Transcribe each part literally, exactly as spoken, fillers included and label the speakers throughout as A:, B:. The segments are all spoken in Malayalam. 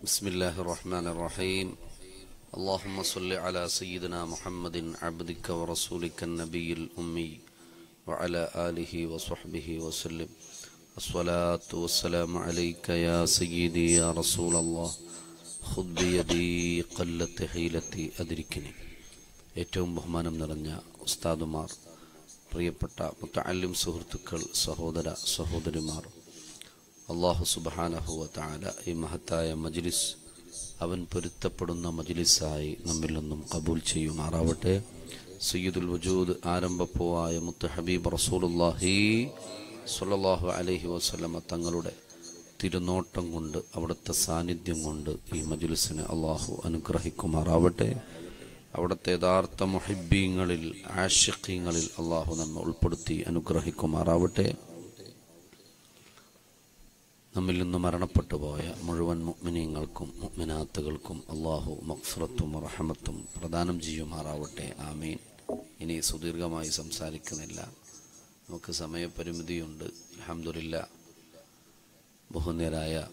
A: بسم الله الرحمن الرحيم اللهم صل على سيدنا محمد عبدك ورسولك النبي الأمي وعلى آله وصحبه وسلم الصلاة والسلام عليك يا سيدي يا رسول الله خذ بيدي قلت حيلتي أدركني. ഏറ്റവും ബഹുമാനം നിറഞ്ഞ ഉസ്താദുമാർ, പ്രിയപ്പെട്ട മുതഅല്ലിം സുഹൃത്തുക്കൾ, സഹോദര സഹോദരിമാർ, അല്ലാഹു സുബ്ഹാനഹു വ തആല ഈ മഹത്തായ മജ്ലിസ് അവൻ പൊരുത്തപ്പെടുന്ന മജ്ലിസായി നമ്മിൽ നിന്നും ഖബൂൽ ചെയ്യുമാറാവട്ടെ. സയ്യിദുൽ വജൂദ് ആരംഭപ്പൂവായ മുത്ത് ഹബീബ് റസൂലുള്ളാഹി സ്വല്ലല്ലാഹു അലൈഹി വസല്ലമ തങ്ങളുടെ തിരുനോട്ടം കൊണ്ട്, അവിടുത്തെ സാന്നിധ്യം കൊണ്ട് ഈ മജ്ലിസിനെ അല്ലാഹു അനുഗ്രഹിക്കുമാറാവട്ടെ. അവിടുത്തെ യഥാർത്ഥ മുഹിബ്ബീങ്ങളിൽ, ആശിഖീങ്ങളിൽ അല്ലാഹു നമ്മെ ഉൾപ്പെടുത്തി അനുഗ്രഹിക്കുമാറാവട്ടെ. നമ്മിൽ നിന്ന് മരണപ്പെട്ടു പോയ മുഴുവൻ മുഅ്മിനീങ്ങൾക്കും മുഅ്മിനാത്തുകൾക്കും അല്ലാഹു മഗ്ഫിറത്തും റഹ്മത്തും പ്രദാനം ചെയ്യുമാറാവട്ടെ. ആമീൻ. ഇനി സുദീർഘമായി സംസാരിക്കുന്നില്ല, നമുക്ക് സമയപരിമിതിയുണ്ട്. അൽഹംദുലില്ലാ, ബഹുനിയരായ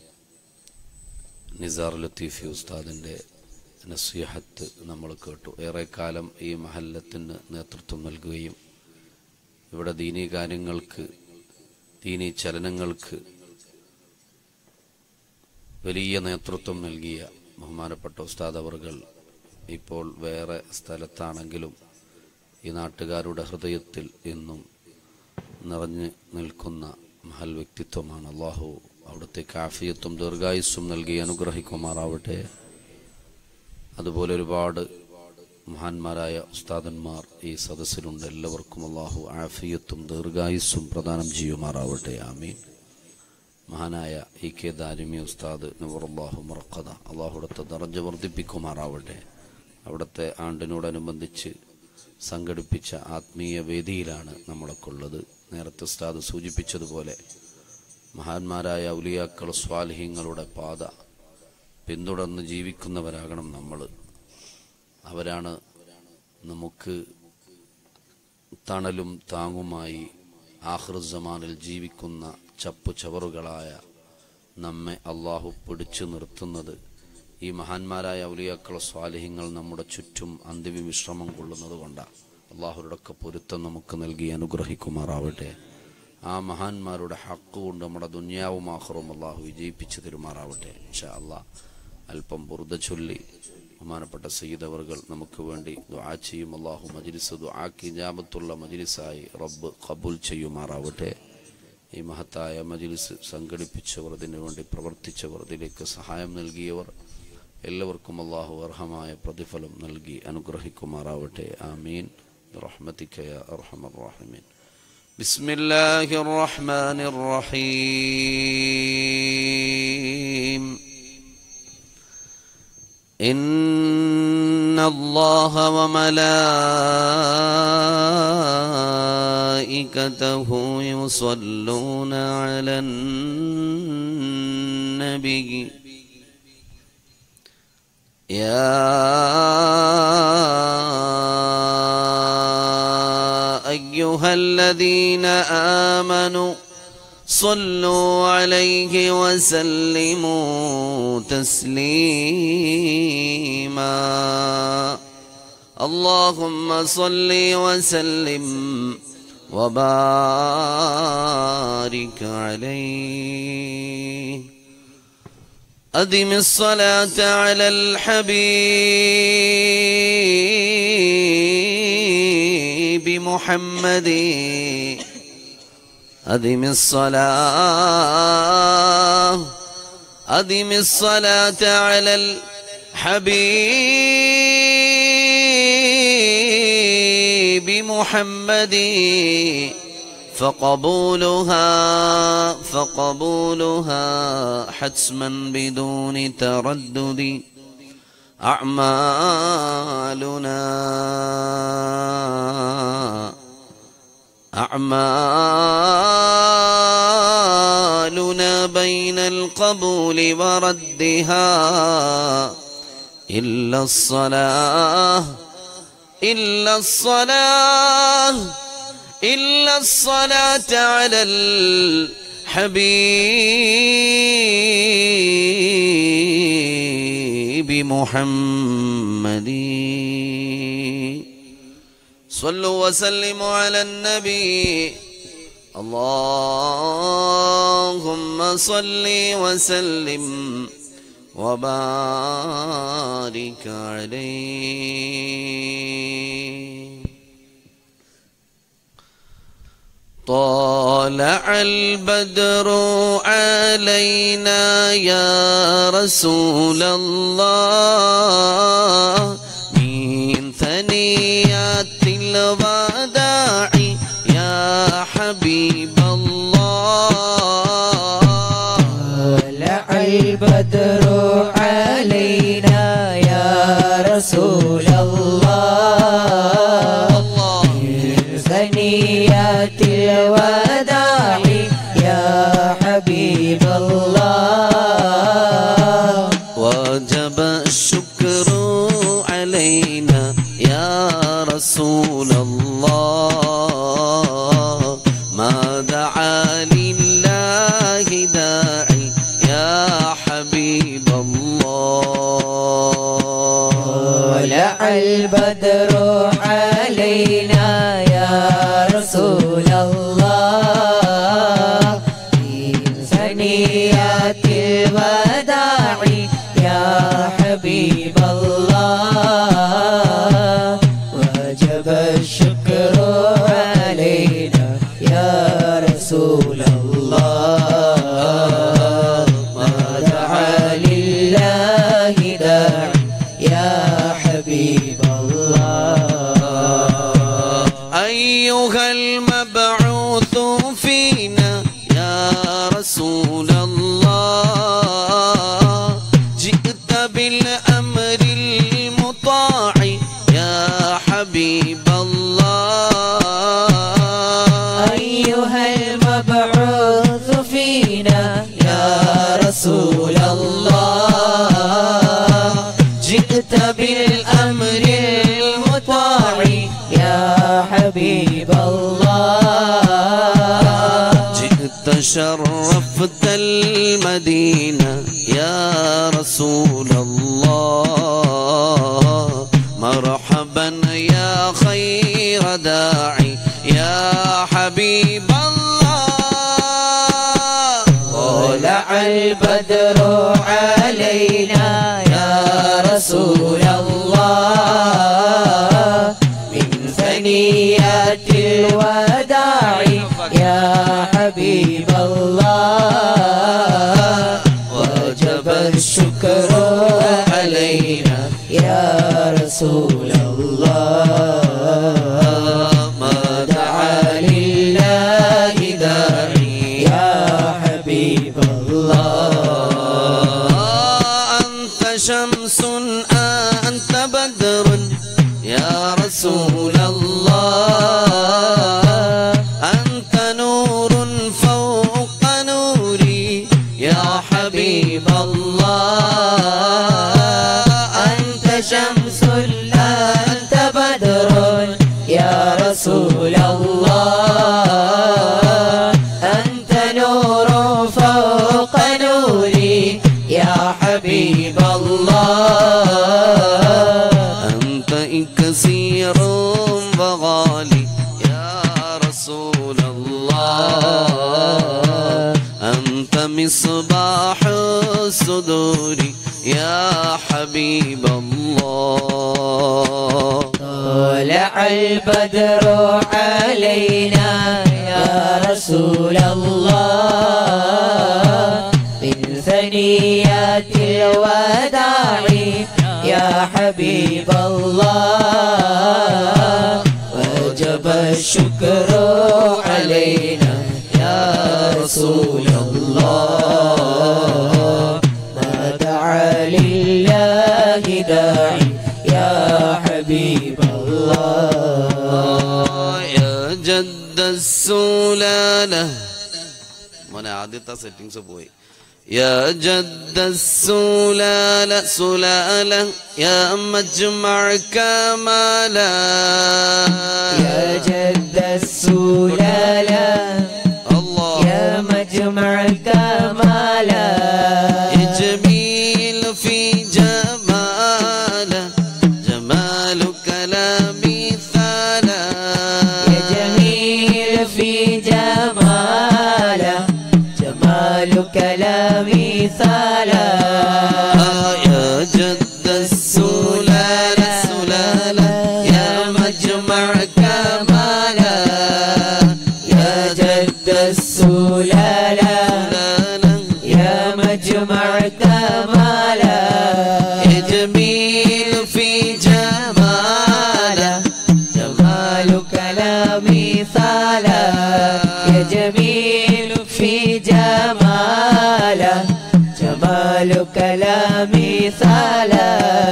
A: നിസാർ ലത്തീഫി ഉസ്താദിൻ്റെ നസീഹത്ത് നമ്മൾ കേട്ടു. ഏറെക്കാലം ഈ മഹല്ലത്തിന് നേതൃത്വം നൽകുകയും ഇവിടെ ദീനീ കാര്യങ്ങൾക്ക്, ദീനീ ചലനങ്ങൾക്ക് വലിയ നേതൃത്വം നൽകിയ ബഹുമാനപ്പെട്ട ഉസ്താദ് അവർകൾ ഇപ്പോൾ വേറെ സ്ഥലത്താണെങ്കിലും ഈ നാട്ടുകാരുടെ ഹൃദയത്തിൽ എന്നും നിറഞ്ഞു നിൽക്കുന്ന മഹൽ വ്യക്തിത്വമാണ്. അല്ലാഹു അവിടുത്തെ ആഫിയത്തും ദീർഘായുസ്സും നൽകി അനുഗ്രഹിക്കുമാറാവട്ടെ. അതുപോലെ ഒരുപാട് മഹാന്മാരായ ഉസ്താദന്മാർ ഈ സദസ്സിലുണ്ട്. എല്ലാവർക്കും അല്ലാഹു ആഫിയത്തും ദീർഘായുസ്സും പ്രദാനം ചെയ്യുമാറാവട്ടെ. ആമീൻ. മഹാനായ ഇ കെ ദാരിമി ഉസ്താദ് നവറുല്ലാഹു മർഖദ, അല്ലാഹു അവിടുത്തെ ദറജ വർദ്ധിപ്പിക്കുമാറാവട്ടെ. അവിടുത്തെ ആണ്ടിനോടനുബന്ധിച്ച് സംഘടിപ്പിച്ച ആത്മീയ വേദിയിലാണ് നമ്മളൊക്കെ ഉള്ളത്. നേരത്തെ ഉസ്താദ് സൂചിപ്പിച്ചതുപോലെ മഹാന്മാരായ ഔലിയാക്കൾ, സ്വാലിഹീങ്ങളുടെ പാത പിന്തുടർന്ന് ജീവിക്കുന്നവരാകണം നമ്മൾ. അവരാണ് നമുക്ക് തണലും താങ്ങുമായി ആഖിർ സമാനിൽ ജീവിക്കുന്ന ചപ്പു ചവറുകളായ നമ്മെ അള്ളാഹു പിടിച്ചു നിർത്തുന്നത്. ഈ മഹാന്മാരായ ഔലിയാക്കൾ, സ്വാലിഹീങ്ങൾ നമ്മുടെ ചുറ്റും അന്തിമ വിശ്രമം കൊള്ളുന്നത് കൊണ്ടാണ്. അള്ളാഹുരുടെയൊക്കെ പൊരുത്തം നമുക്ക് നൽകി അനുഗ്രഹിക്കുമാറാവട്ടെ. ആ മഹാന്മാരുടെ ഹക്ക് കൊണ്ട് നമ്മുടെ ദുനിയാവും ആഖിറും അള്ളാഹു വിജയിപ്പിച്ചു തരുമാറാവട്ടെ. ഇൻഷാ അല്ലാഹ് അല്പം ബുർദ ചൊല്ലി ബഹുമാനപ്പെട്ട സയ്യിദ് അവർകൾ നമുക്ക് വേണ്ടി ദുആ ചെയ്യും. അല്ലാഹു മജ്ലിസ് ദുആക്ക് ഇജാബത്തുള്ള മജ്ലിസായി റബ്ബ് ഖബൂൽ ചെയ്യുമാറാവട്ടെ. ഈ മഹത്തായ മജ്ലിസ് സംഘടിപ്പിച്ചവർ, ഇതിനു വേണ്ടി പ്രവർത്തിച്ചവർ, ഇതിലേക്ക് സഹായം നൽകിയവർ എല്ലാവർക്കും അല്ലാഹു അർഹമായ പ്രതിഫലം നൽകി അനുഗ്രഹിക്കുമാറാവട്ടെ. ആമീൻ ബിറഹ്മതിക യാ അർഹമർ റഹീമീൻ. ബിസ്മില്ലാഹിർ റഹ്മാനിർ റഹീം. إن الله وملائكته يصلون على النبي يا أيها الذين آمنوا صلوا عليه وسلموا تسليما. اللهم صل وسلم وبارك عليه. أدم الصلاة على الحبيب محمد. أدم الصلاة أدم الصلاة على الحبيب محمد. فقبولها فقبولها حتما بدون تردد. أعمالنا أعمالنا بين القبول وردها إلا الصلاة إلا الصلاة إلا الصلاة على الحبيب محمد صلوا وسلموا على النبي اللهم صل وسلم وبارك عليه. طلع البدر علينا يا رسول الله من ثنيات الوداع يا حبيب الله.
B: طلع البدر علينا يا رسول الله من ثنيات الوداع يا حبيب الله.
A: وجب الشكر علينا يا رسول الله ما دعا لله داعي يا حبيب الله.
B: طلع البدر علينا يا رسول الله من ثنيات الوداع يا حبيب الله. وجب الشكر علينا يا رسول الله ما دعا لله داعي يا حبيب الله.
A: أيها المبعوث فينا يا رسول الله جئت بالأمر المطاع يا حبيب الله.
B: أيها المبعوث فينا يا رسول الله جئت بالأمر المطاع يا حبيب الله.
A: جئت شرفت المدينة يا رسول الله مرحبا يا خير داعي يا حبيب الله.
B: طلع البدر علينا يا رسول الله من ثنيات الوداع يا حبيب الله. وجب الشكر علينا يا رسول الله ما دعا لله داعي يا حبيب الله.
A: أنت شمس أنت بدر يا رسول الله أنت نور فوق نوري يا حبيب الله.
B: أنت شمس أنت بدر يا رسول الله أنت نور فوق نوري يا حبيب الله.
A: أنت كثير وغالي يا رسول الله أنت مصباح الصدور يا حبيب الله.
B: طلع البدر علينا يا رسول الله من ثنيات الوداع يا حبيب الله. وجب الشكر علينا يا رسول الله ما دعا لله داعي يا حبيب الله.
A: يا جد السلالة من عادتها سيتنجز بوي يا جد السلالة سلالة يا مجمع كمالا
B: يا جد السلالة
A: الله
B: يا مجمع كمالا
A: جميل في جمال
B: مثالا
A: يا جد السلالة سلالة يا مجمع كمالا
B: يا جد السلالة يا مجمع كمالا
A: يا جميل في جمالا
B: جمالك لا مثالا يا جميل في جمالا جمالك لا مثالا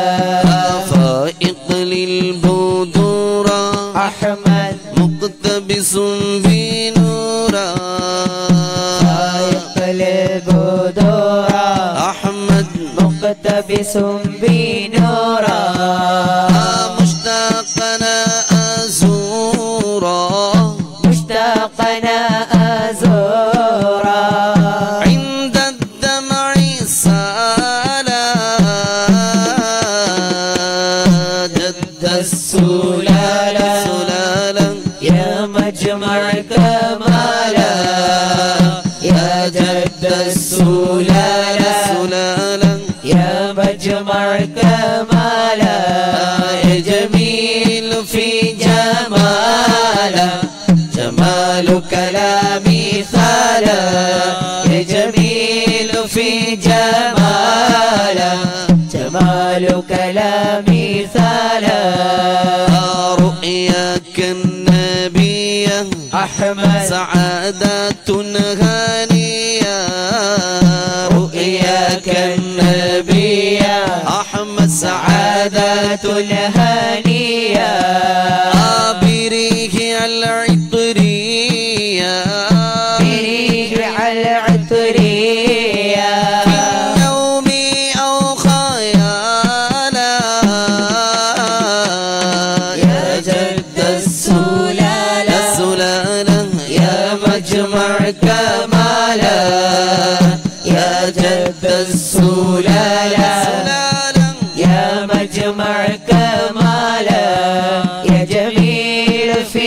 A: فائق للبدورة
B: أحمد
A: مقتبس بنورا
B: فائق للبدورة
A: أحمد
B: مقتبس بنورا
A: مشتاقنا أزورا
B: مشتاقنا أزورا
A: عند الدمع سالا جد
B: السلالة
A: سلالا
B: يا مجمع كمالا يا جد السلالة
A: سلالا
B: يا مجمع كمالا
A: يا جميل في جمالا جمالك لا مثالا يا جميل في جمالا
B: جمالك لا مثالا
A: رؤياك النبي
B: أحمد
A: سعادة هانية رؤياك النبي أحمد سعادة
B: الهنية
A: بريح العطرية
B: بريح العطرية
A: في النوم أو خيالا
B: يا جد السلالة
A: السلالة
B: يا مجمع كمالا يا جد السلالة يا مجمع كمالا يا جميل في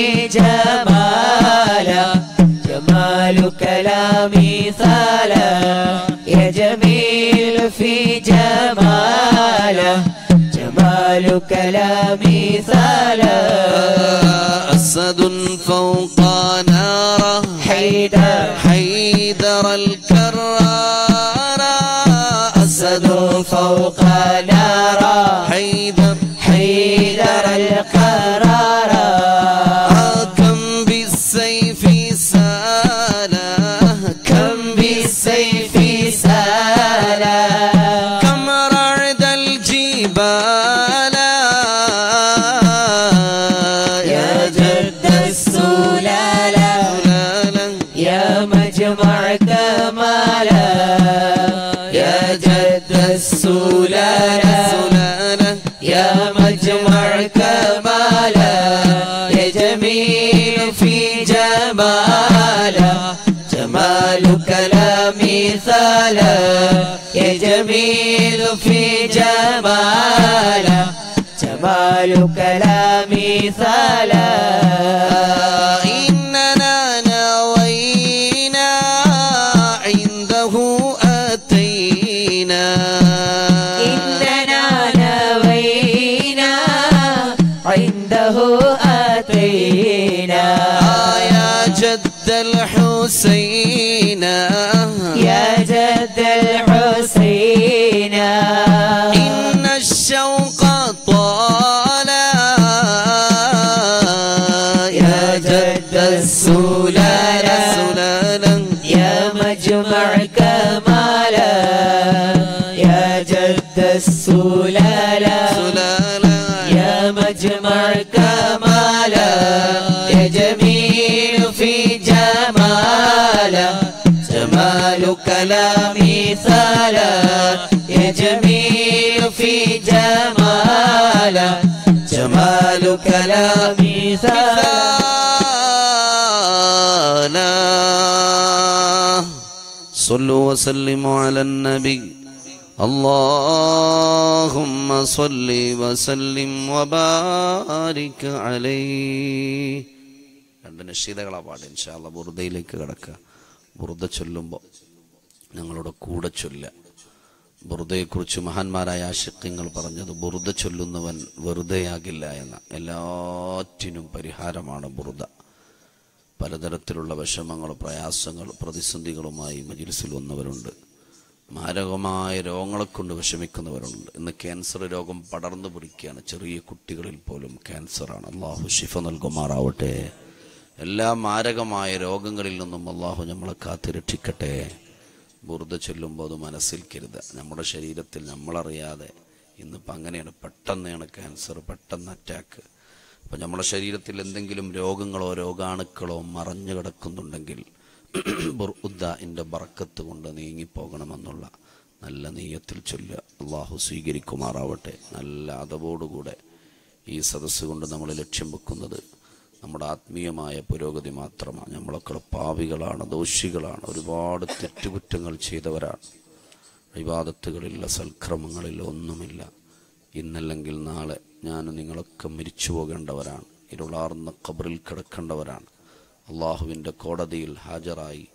B: جمالا جمالك لا مثالا يا جميل في جمالا جمالك لا مثالا
A: أسد فوق ناره
B: حيدر
A: حيدر الكرار
B: أسد فوق نارا
A: حيدر
B: حيدر القرار
A: كم بالسيف سالا
B: كم بالسيف سالا
A: كم رعد الجبال
B: يا جد السلالة يا مجمع كمالا يا جد السلالة يا مجمع كمالا يا جميل في جمالا جمالك لا مثالا يا جميل في جمالا جمالك لا مثالا
A: إننا نوينا عنده أتينا
B: إننا نوينا عنده أتينا
A: يا جد الحسين
B: يا جد الحسين
A: إن الشوق طالا
B: يا جد السلالة يا مجمع كمالا يا جد السلالة يا مجمع كمالا يا جميل في جمالا جمالك لا مثالا يا جميل في جمالا جمالك لا مثالا
A: صلوا وسلموا على النبي اللهم صل وسلم وبارك عليه. രണ്ട് നശീദകളാ പാട്. ഇൻഷാ അല്ലാഹ് ബുർദയിലേക്ക് കടക്കുക. ബുർദ ചൊല്ലുമ്പോൾ ഞങ്ങളുടെ കൂടെ ചൊല്ല. ബുർദയെക്കുറിച്ച് മഹാന്മാരായ ആശിഖ്യങ്ങൾ പറഞ്ഞത് ബുർദ ചൊല്ലുന്നവൻ വെറുതെയാകില്ല എന്ന. എല്ലാറ്റിനും പരിഹാരമാണ് ബുർദ. പലതരത്തിലുള്ള വിഷമങ്ങൾ, പ്രയാസങ്ങൾ, പ്രതിസന്ധികളുമായി മജ്‌ലിസിൽ വന്നവരുണ്ട്. മാരകമായ രോഗങ്ങളെ കൊണ്ട് വിഷമിക്കുന്നവരുണ്ട്. ഇന്ന് ക്യാൻസർ രോഗം പടർന്നു പിടിക്കുകയാണ്. ചെറിയ കുട്ടികളിൽ പോലും ക്യാൻസറാണ്. അള്ളാഹു ശിഫ നൽകുമാറാവട്ടെ. എല്ലാ മാരകമായ രോഗങ്ങളിൽ നിന്നും അള്ളാഹു നമ്മളെ കാത്തുരക്ഷിക്കട്ടെ. ബുർദ ചൊല്ലുമ്പോൾ അത് മനസ്സിൽ കരുതുക. നമ്മുടെ ശരീരത്തിൽ നമ്മളറിയാതെ ഇന്നിപ്പോൾ അങ്ങനെയാണ്, പെട്ടെന്നാണ് ക്യാൻസർ, പെട്ടെന്ന് അറ്റാക്ക്. അപ്പം നമ്മുടെ ശരീരത്തിൽ എന്തെങ്കിലും രോഗങ്ങളോ രോഗാണുക്കളോ മറഞ്ഞു കിടക്കുന്നുണ്ടെങ്കിൽ ബുർദന്റെ ബർക്കത്ത് കൊണ്ട് നീങ്ങിപ്പോകണമെന്നുള്ള നല്ല നീയത്തിൽ ചൊല്ലുക. അള്ളാഹു സ്വീകരിക്കുമാറാവട്ടെ. നല്ല അതവോടുകൂടെ ഈ സദസ്സ് കൊണ്ട് നമ്മൾ ലക്ഷ്യം വെക്കുന്നത് നമ്മുടെ ആത്മീയമായ പുരോഗതി മാത്രമാണ്. നമ്മളൊക്കെ പാപികളാണ്, ദോഷികളാണ്, ഒരുപാട് തെറ്റുകുറ്റങ്ങൾ ചെയ്തവരാണ്. ഇബാദത്തുകളില്ല, സൽക്രമങ്ങളില്ല, ഒന്നുമില്ല. ഇന്നല്ലെങ്കിൽ നാളെ ഞാൻ നിങ്ങളൊക്കെ മരിച്ചു പോകേണ്ടവരാണ്. ഇരുളാർന്ന ഖബറിൽ കിടക്കേണ്ടവരാണ്. അള്ളാഹുവിൻ്റെ കോടതിയിൽ ഹാജരായി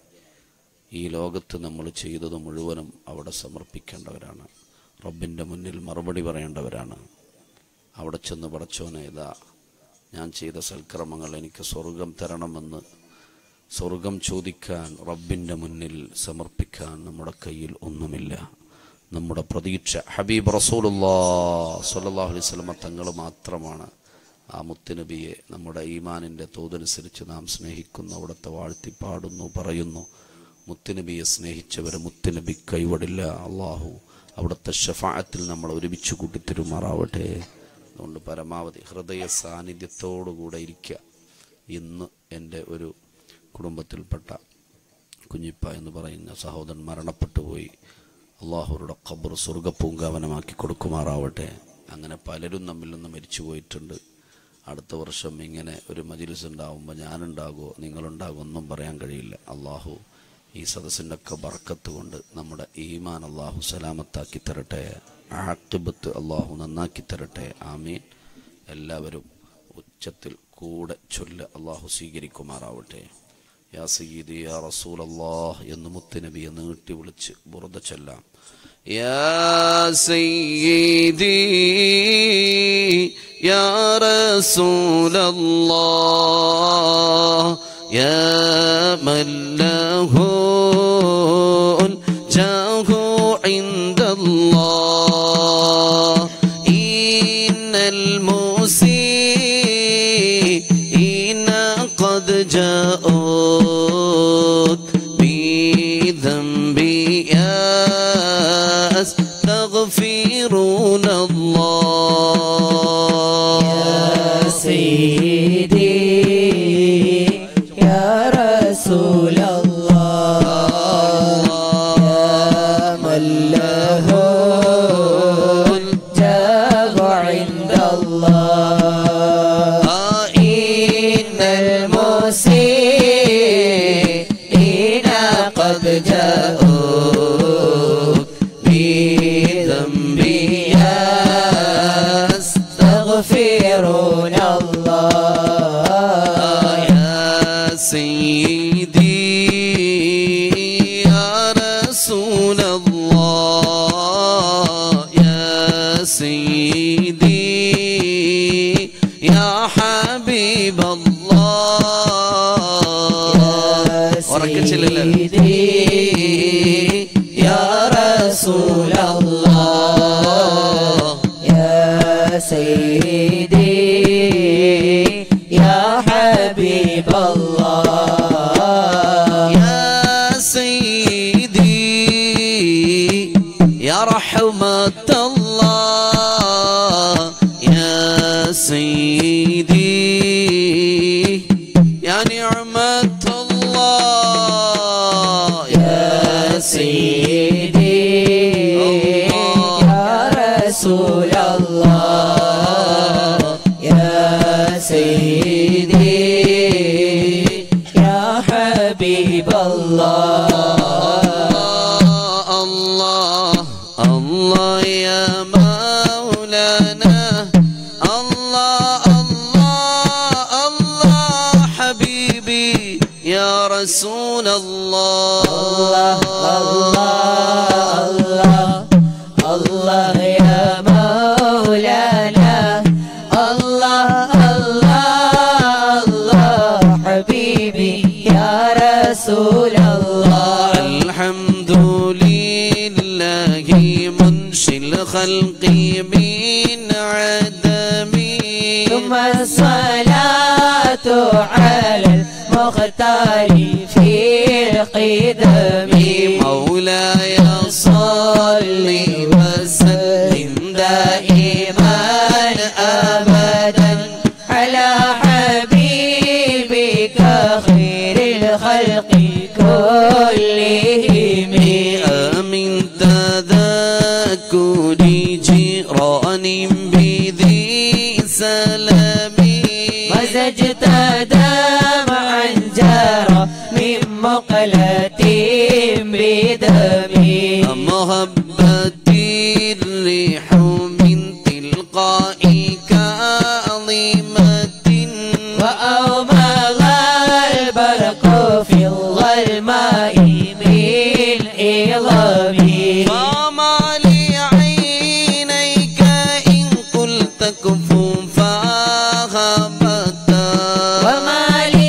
A: ഈ ലോകത്ത് നമ്മൾ ചെയ്തത് മുഴുവനും അവിടെ സമർപ്പിക്കേണ്ടവരാണ്. റബ്ബിൻ്റെ മുന്നിൽ മറുപടി പറയേണ്ടവരാണ്. അവിടെ ചെന്ന് പടച്ചോനെ, ഇതാ ഞാൻ ചെയ്ത സൽക്രമങ്ങൾ എനിക്ക് സ്വർഗം തരണമെന്ന് സ്വർഗം ചോദിക്കാൻ, റബ്ബിൻ്റെ മുന്നിൽ സമർപ്പിക്കാൻ നമ്മുടെ കയ്യിൽ ഒന്നുമില്ല. നമ്മുടെ പ്രതീക്ഷ ഹബീബ് റസൂലുള്ളാഹി സ്വല്ലല്ലാഹു അലൈഹി വസല്ലം തങ്ങൾ മാത്രമാണ്. ആ മുത്തുനബിയെ നമ്മുടെ ഈമാനിൻ്റെ തോതനുസരിച്ച് നാം സ്നേഹിക്കുന്നു, അവിടുത്തെ വാഴ്ത്തി പാടുന്നു, പറയുന്നു. മുത്തുനബിയെ സ്നേഹിച്ചവരെ മുത്തുനബി കൈവിടില്ല. അള്ളാഹു അവിടുത്തെ ഷഫാഅത്തിൽ നമ്മൾ ഒരുമിച്ച് കൂട്ടിത്തരുമാറാവട്ടെ. അതുകൊണ്ട് പരമാവധി ഹൃദയ സാന്നിധ്യത്തോടുകൂടെ ഇരിക്കുക. ഇന്ന് എൻ്റെ ഒരു കുടുംബത്തിൽപ്പെട്ട കുഞ്ഞിപ്പ എന്ന് പറയുന്ന സഹോദരൻ മരണപ്പെട്ടു പോയി. അള്ളാഹുരുടെ ഖബർ സ്വർഗ്ഗപൂങ്കാവനമാക്കി കൊടുക്കുമാറാവട്ടെ. അങ്ങനെ പലരും നമ്മിൽ നിന്ന് മരിച്ചു പോയിട്ടുണ്ട്. അടുത്ത വർഷം ഇങ്ങനെ ഒരു മജ്‌ലിസ് ഉണ്ടാകുമ്പോൾ ഞാനുണ്ടാകുമോ നിങ്ങളുണ്ടാകുമോ ഒന്നും പറയാൻ കഴിയില്ല. അള്ളാഹു ഈ സദസ്സിൻ്റെ ഒക്കെ ബർക്കത്ത് കൊണ്ട് നമ്മുടെ ഈമാൻ അള്ളാഹു സലാമത്താക്കി തരട്ടെ. ആഖിബത്ത് അള്ളാഹു നന്നാക്കി തരട്ടെ. ആമീൻ. എല്ലാവരും ഉച്ചത്തിൽ കൂടെ ചൊല്ല്. അള്ളാഹു സ്വീകരിക്കുമാറാവട്ടെ. യാ സയ്യിദി യാ റസൂലല്ലാഹ് എന്ന് മുത്തുനബിയെ നീട്ടി വിളിച്ച് ബുർദ ചൊല്ലാം. യാ സയ്യിദി യാ റസൂലല്ലാഹ് യാ മൻ ലഹു ജാഹു ഇൻദല്ലാഹ് ഇന്നൽ മുസീഇന ഖദ് ജാഊ يستغفرون الله.
B: يا سيدي يا رسول الله يا من له الجاه عند الله إن المسيئين قد جاءوا يستغفرون الله.
A: يا سيدي يا رسول الله يا سيدي يا حبيب الله.
B: يا سيدي يا رسول الله يا سيدي يا حبيب الله.
A: يا سيدي يا رحمة الله يا سيدي يا نعمة الله.
B: يا سيدي يا رسول الله يا سيدي يا حبيب الله.
A: الله الله يا مولانا الله الله الله حبيبي يا رسول الله.
B: الله الله
A: منشي الخلق من عدم
B: ثم الصلاة على المختار في القدم
A: مولاي صل وسلم دائما أبدا
B: على حبيبك خير الخلق كلهم
A: من تذكر جيران بذي سلام
B: مزجت دمعا جرى من مقلة بدمي
A: مهبتي الريح من تلقاء كاظمة
B: وأومض البرق في الظلماء من إظامي
A: فما لعينيك إن قلت كفوا فغبتا
B: وما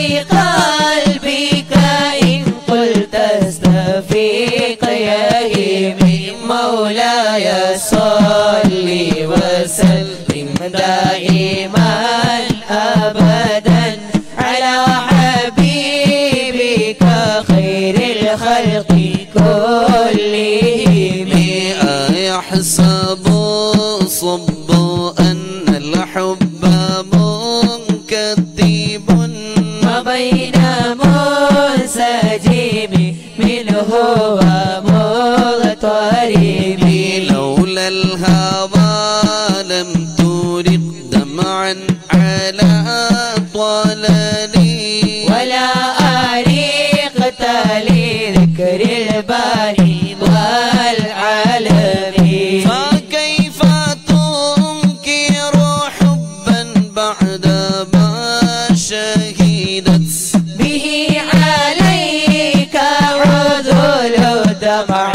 B: لقلبك إن قلت استفيق يهيمي مولاي صل وسلم دائما أبدا على حبيبك خير الخلق كلهم
A: يحسب صب أن الحب منكذب
B: ما بين منسجم منه ومغترب
A: لولا الهوى لم ترق دمعا على طلالي
B: ولا أريقت لذكر الباري والعالمين
A: فكيف تنكر حبا بعدما شهدت
B: به عليك عذل الدمع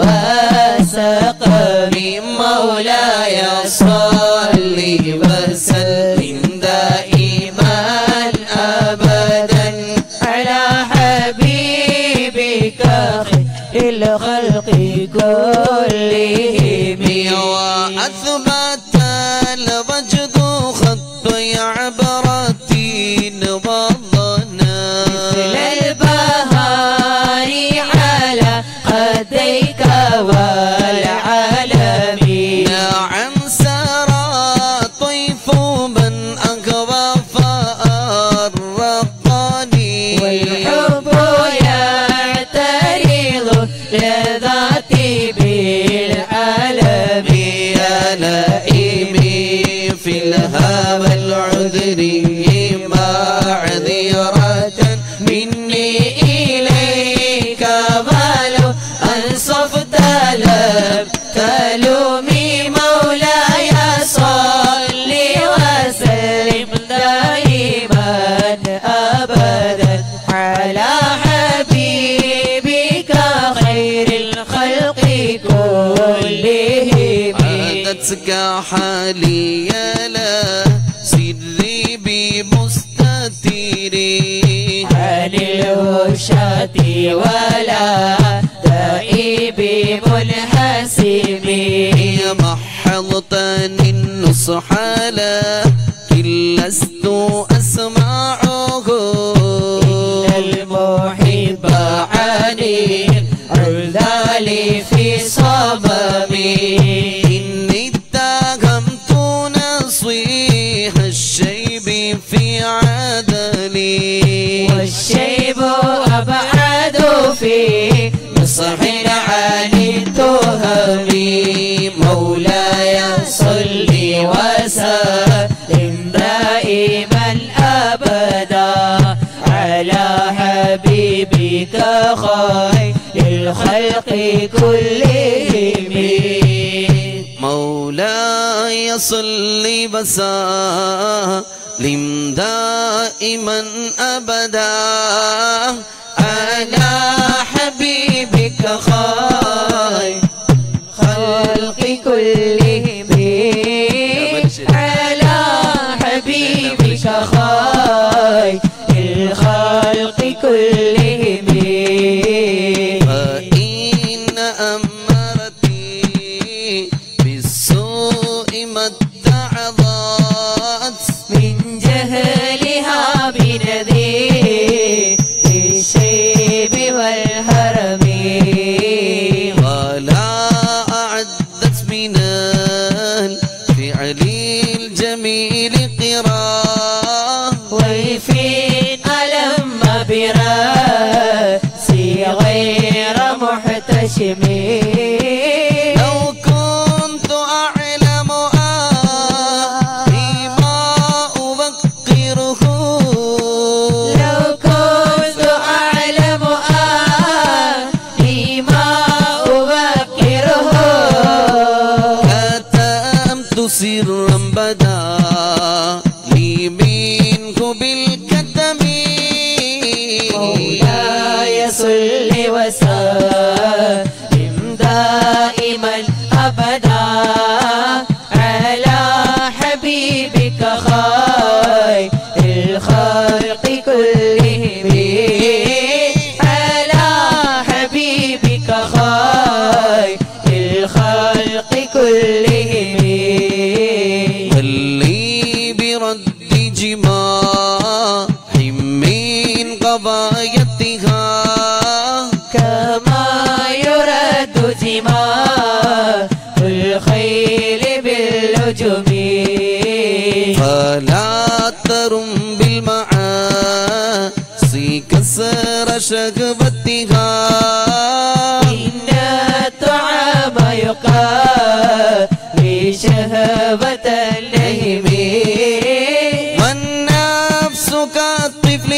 B: وسقم مولاي صل وسلم دائما أبدا على حبيبك خير الخلق كلهم
A: وأثبت الوجد خط عبرتي وظنا
B: مثل البهار على خديك والعالمين
A: نعم سرى طيف من أقوى فأرقني
B: والحب يعترض لذاتي بالعالم
A: يا لئيمي في الهوى العذري معذرة مني إليك ولو أنصفت لم تلومي مولاي صل وسلم دائما أبدا على حبيبك خير الخلق كلهم عادتك حالي لا سري بمستتري
B: عن الوشاة ولا دائب منحسم
A: محضتني النصح لكن لست أسمعه
B: إن المحب عني عذالي في صممي
A: إني اتهمت نصيح الشيب في عدلي
B: والشيب أبعد في نصح عن التهم مولاي صل وسلم دائما أبدا على حبيبك خير الخلق كلهم
A: مولاي صل وسلم دائما أبدا على حبيبك خير
B: خلق كلهم على حبيبك خير الخلق كلهم
A: فإن أمرتي من الفعل الجميل قراء
B: ويفين ألم براسي غير محتشم
A: لو كنت أعلم بما أوقره
B: لو كنت أعلم بما أوقره
A: كتمت سرا بدا لي منه بالكتم
B: مولاي صل وسلم دائما أبدا على حبيبك خير الخلق كلهم على حبيبك خير الخلق كلهم
A: لي برد جماع من قضايتها
B: كما يرد جماع الخيل باللجم
A: فلا ترم بالمعاصي كسر شهوتها
B: إن الطعام يقاوي شهوة اللهم
A: والنفس كالطفل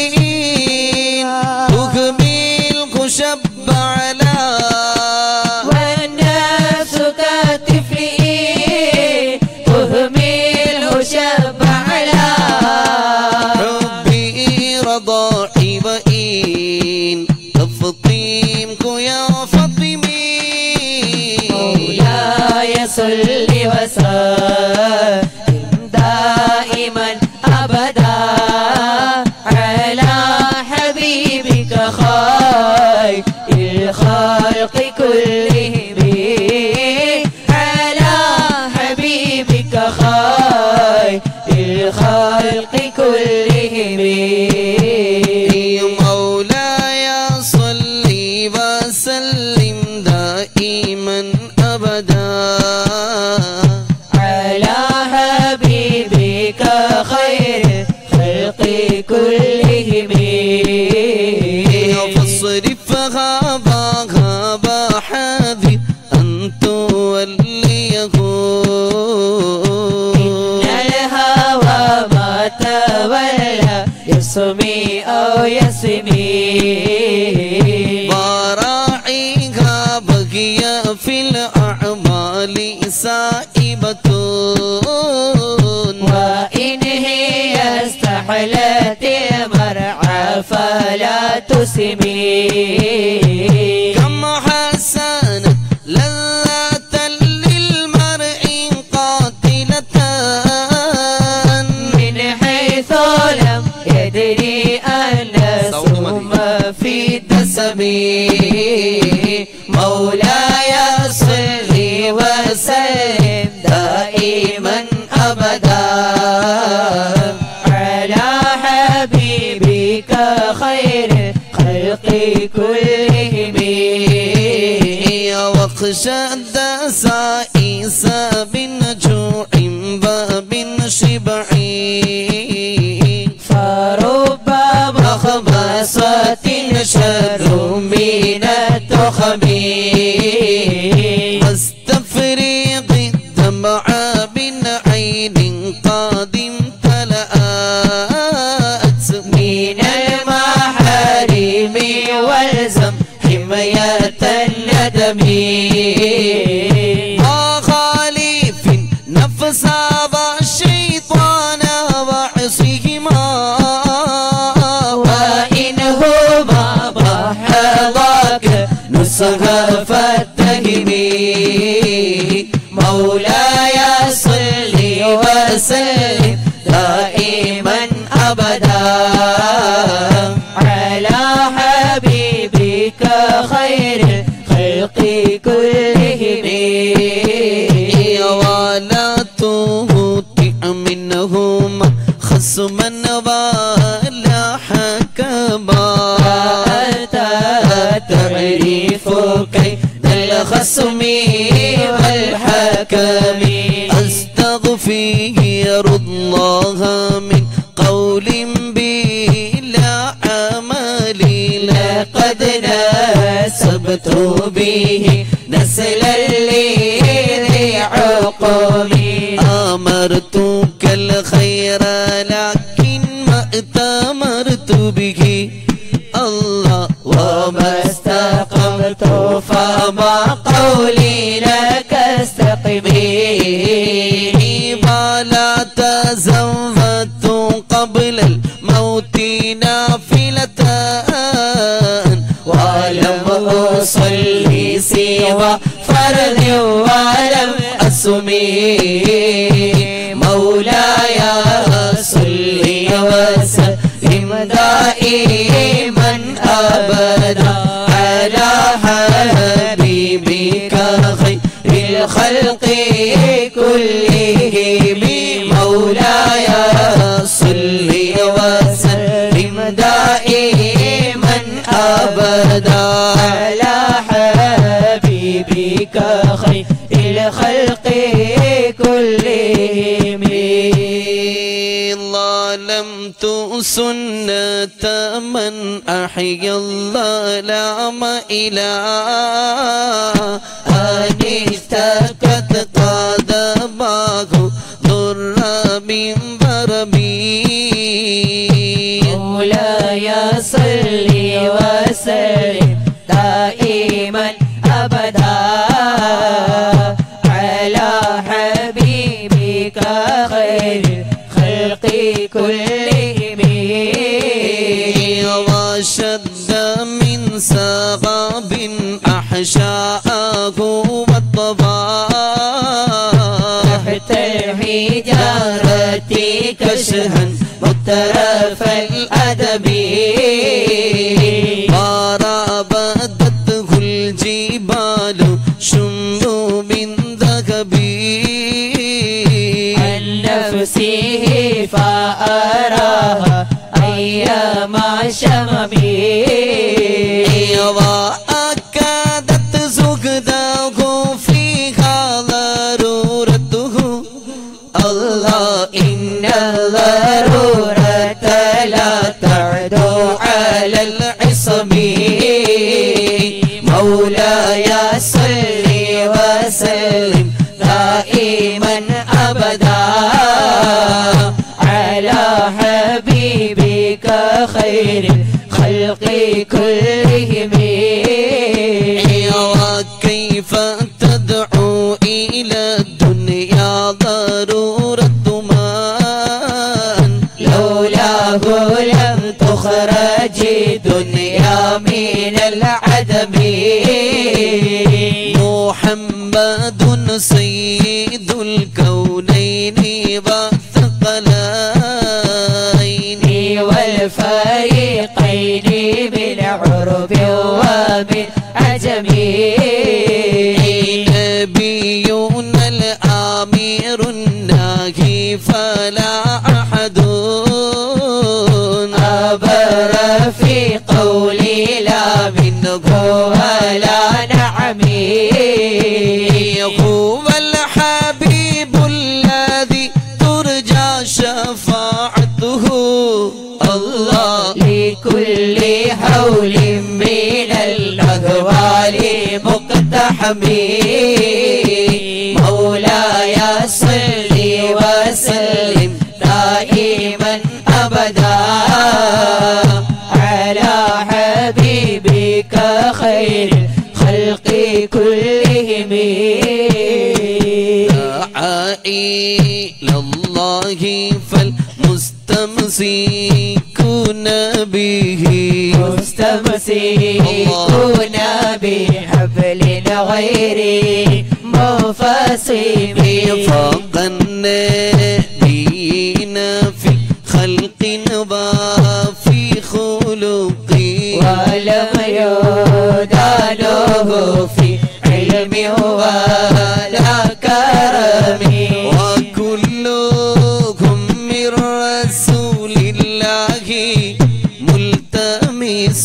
A: تهمل شب على
B: والنفس كالطفل تهمله شب على
A: حبي رضاعي وإن تفطيمك يا فاطمي
B: مولاي صل وسلم دائما أبدا على حبيبك خير الخلق كلهم على حبيبك خير الخلق كلهم
A: يا مولاي صل وسلم دائما أبدا
B: على حبيبك خير الخلق كلهم
A: فاصرفها غابا حاذر أن توليه
B: إن الهوى ما تولى يسمي أو يسمي
A: وراعيها بقي في الأعمال سائبة
B: وإن هي استحلت المرعى فلا تسمي
A: كم حسنت لذة للمرء قاتلة
B: من حيث لم يدري أن السم في دسمي مولاي صل وسلم دائما أبدا على حبيبك خير الخلق كلهم
A: وخشد سائس بن جوع وبن شبع
B: فرب مخمصة شر من التخم
A: واستفرغ الدمع من عين قد امتلأت
B: من المحارم والزم حماية الندم
A: وخالف نفس والشيطان وعصيهما
B: وإنهما بحضاك نصح فاتهمي مولاي صل وسلم دائما أبدا على حبيبك خير الخلق كلهم
A: ولا تهتئ منهما خصما ولا حكما تعرف كيد الخصم والحكم الله من قول بلا عمل
B: لقد نسبت به نسلا لذي عقوم
A: أمرتك الخير لكن ما ائتمرت به الله
B: وما استقمت فما قولي لك استقمي
A: ولا تزودت قبل الموت نافلة
B: ولم أصلي سوى فرد ولم أسمي مولاي صلي وسلم دائما أبدا على حبيبك خير الخلق كلهم مولاي صلي وسلم دائما أبدا على حبيبك خير الخلق كلهم
A: ظلمت سنة من أحيا الظلام إلى أن اشتكت قدماه ضر من ضربي
B: مولاي صل وسلم دائما أبدا على حبيبك خير الخلق كلهم
A: وشد من سغاب أحشاءه والضباب
B: تحت الحجارة كشها مترف الأدب
A: ورابدته الجبال شم من ذهب
B: عن نفسه فأراها أيام شممي
A: وأكدت زهده فيها ضرورته
B: الله إن الضرورة لا تعدو على العصم مولاي صل وسلم دائما أبدا على حبيبك خير الخلق كلهم
A: وكيف تدعو إلى الدنيا ضرورة من
B: لولاه لم تخرج الدنيا من العدم
A: محمد سيد الكونين والثقلين
B: والفريقين من عرب ومن عجم
A: نبينا الآمر الناهي فلا أحد
B: أبر في قولي لا منه ولا نعمي
A: هو الحبيب الذي ترجى شفاعته الله
B: لكل حول من الأهوال مقتحمي مولاي صل وسلم دائما أبدا على حبيبك خير الخلق كلهم
A: دعا إلى الله فالمستمسكون به
B: مستمسكون بحبل غير منفصم
A: فوق النبيين في خلق وفي خلق
B: ولم يدانه في علم ولا كرم
A: وكلهم من رسول الله ملتمس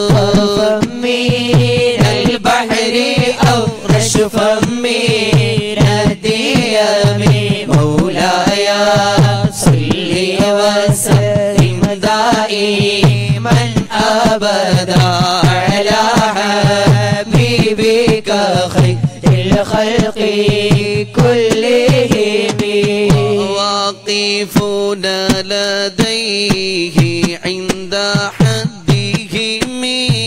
B: من البحر أو رشفا من الديم مولاي صل أبدا على حبيبك خير الخلق كلهم
A: واقفون لديه عند حدهم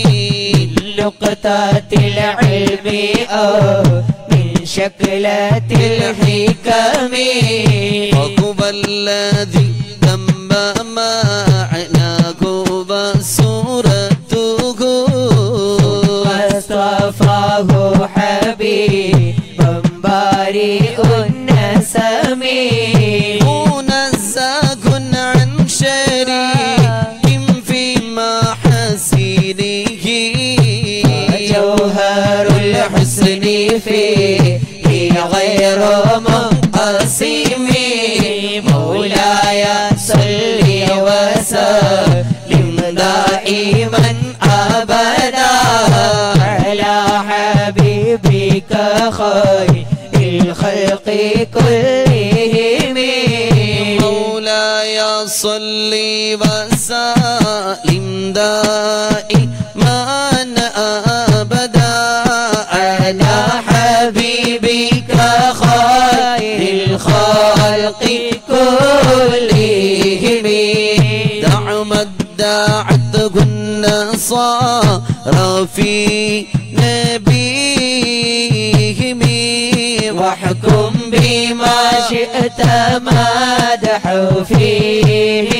B: نقطة العلم أو من شكلة الحكم
A: وهو الذي تم معناه وسورته
B: واصطفاه حبيبا بارئ النسم
A: منزه عن شريك في محاسنه
B: جوهر الحسن فيه غير منقسم مولاي صل وسلم دائما أبدا على حبيبك خير الخلق كلهم
A: مولاي صل وسلم دائما أبدا
B: على حبيبك خير الخلق كلهم
A: دعمت دعته النصارى في نبيهم
B: واحكم بما شئت مدحوا فيه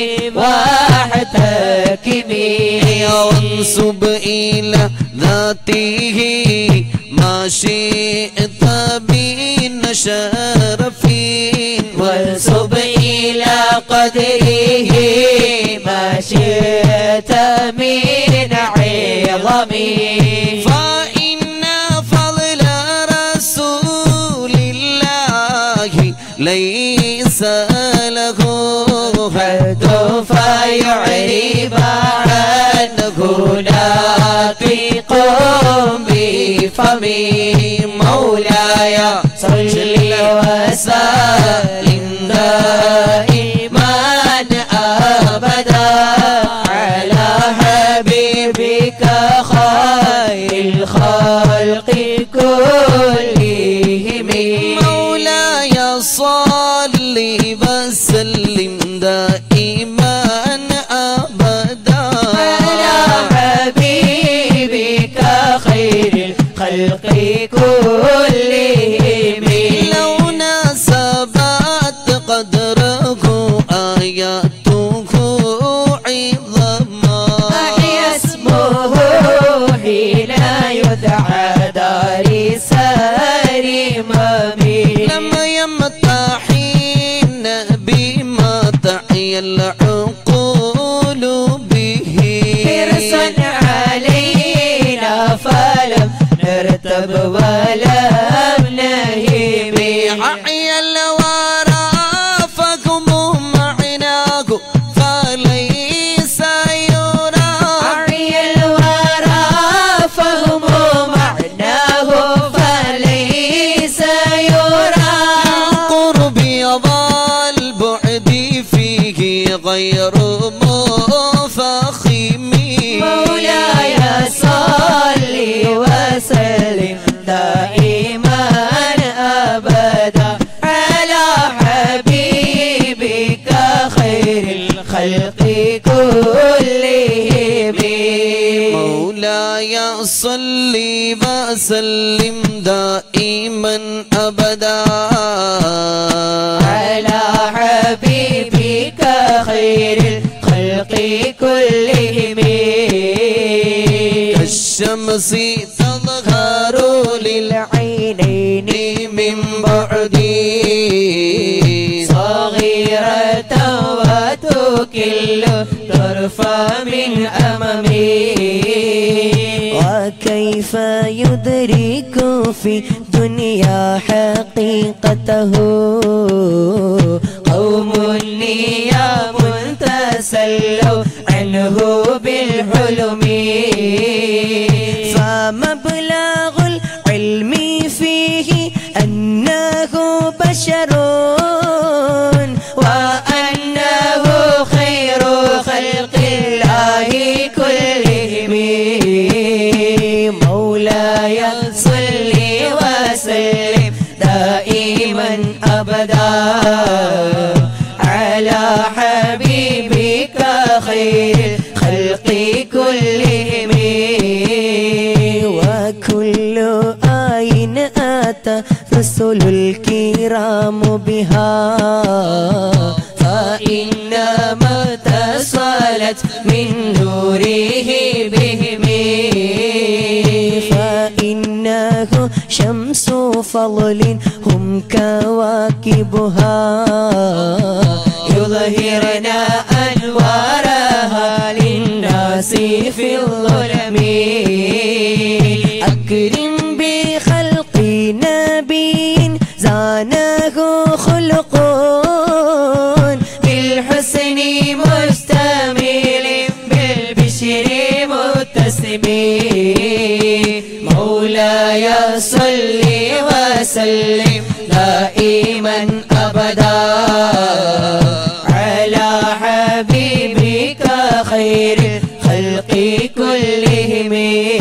B: واحتكمي
A: وانسب إلى ذاته ما شئت من شرف
B: وانسب إلى قدره ما شئت من عظم
A: فإن فضل رسول الله ليس له
B: حد فيعرب عنه ناطق بفمي مولاي صل وسلم دائما أبدا على حبيبك خير الخلق كلهم
A: مولاي صل وسلم دائما أبدا
B: على حبيبك خير الخلق كلهم
A: لو ناسبت قدره آياته عظما
B: أحيا اسمه حين يدعى دار سارمامي
A: لما يمتحن بما تعي العقول به
B: حرصا علينا فلم نرتب ولم نهيب
A: أحيا الورى فهم معناه فليس يرى
B: أحيا الورى فهم معناه فليس يرى
A: قربي والبعد فيه غير مفخم
B: مولاي صل وسلم دائما أبدا على حبيبك خير الخلق كلهم
A: مولاي صل وسلم دائما أبدا
B: على حبيبك خير الخلق كلهم
A: كالشمس تظهر
B: للعينين
A: من بعدي
B: صغيرة وتكل طرفا من أمامي وكيف يدرك في دنيا حقيقته قوم نيام تسلوا عنه بالحلم فمبلغ العلم فيه أنه بشر وأنه خير خلق الله كلهم أبدا على حبيبك خير الخلق كلهم وكل آين أتى رسل الكرام بها فإنما اتصلت من نوره بهم فإنه شمس فضل هم كواكبها يظهرن أنوارها للناس في الظلم أكرم بخلق نبي زانه خلق بالحسن مشتمل بالبشر متسم مولاي صل وسلم دائما أبدا على حبيبك خير الخلق كلهم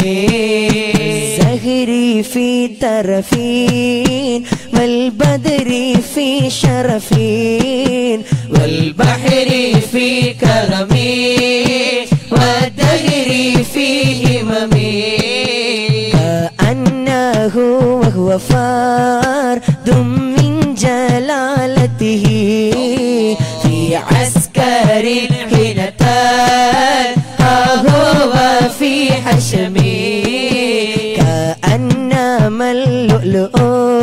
B: الزهر في ترفين والبدر في شرفين والبحر في كرمين والدهر في هممين كأنه وهو فرد من جلالته في عسكر حين هو في حشمي كأنما اللؤلؤ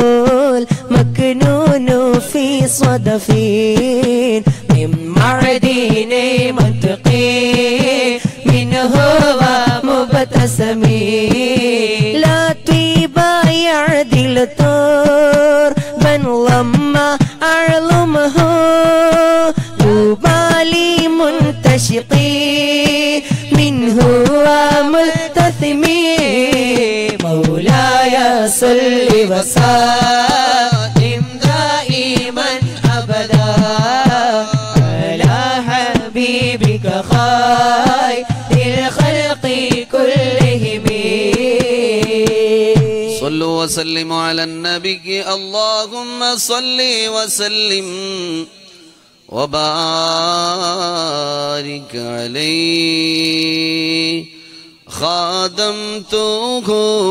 B: المكنون في صدفين من معدن منطقي منه ومبتسمي لا طيب يعدل تربا لما أعلمه طوبى منتشقي منه وملتثمي مولاي صل وسلم دائما أبدا على حبيبك خير الخلق كلهم
A: صلوا وسلموا على النبي اللهم صل وسلم وبارك عليه خادمته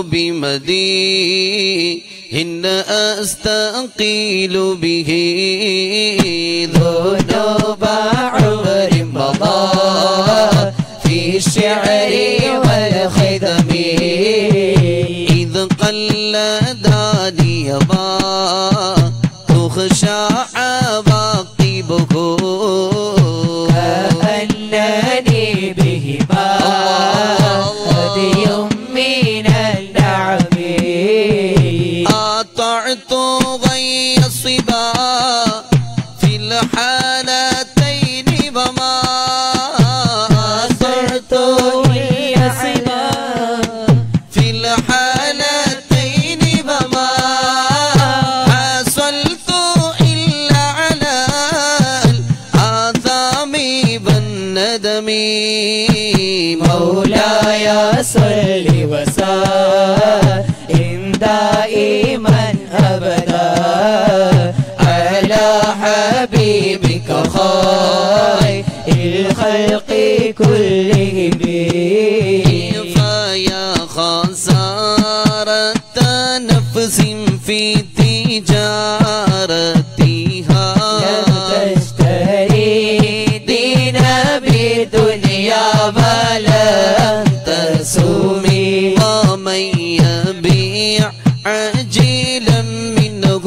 A: بمديه إن أستقيل به
B: ذنوب عمر مضى في الشعر والخدم
A: إذ قلدني ما تخشى عواقبه
B: كأنني بهما هدي من النعم
A: أطعت غي الصبا في الحالتين وما
B: أطعت غي الصبا
A: في الحالتين وما حصلت إلا على الآثام والندم
B: مولاي صل وسلم دائما أبدا على حبيبك خير الخلق كلهم
A: فيا خسارة نفس في تجارتها
B: تشتري دين بدنيا ولن تسومي
A: ومن يبيع عاجلا منه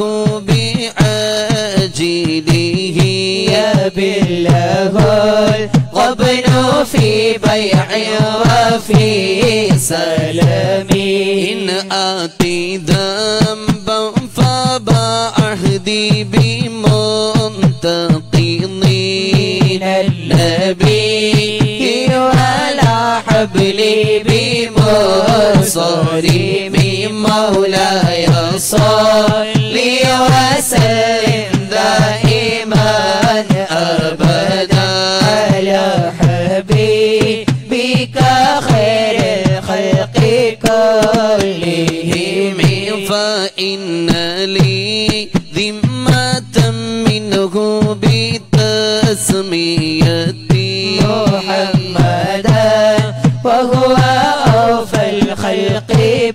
A: بعاجله
B: يبله الغبن في بيع وفي سلام
A: إن آتي ذنبا فبعهدي بمنتقضين
B: النبي ولا حبلي بمصاري مولاي صل وسلم دائما أبدا على حبيبك خير الخلق كلهم
A: فإن لي ذمة شريعة منه بتسميتي
B: محمدا وهو أوفى الخلق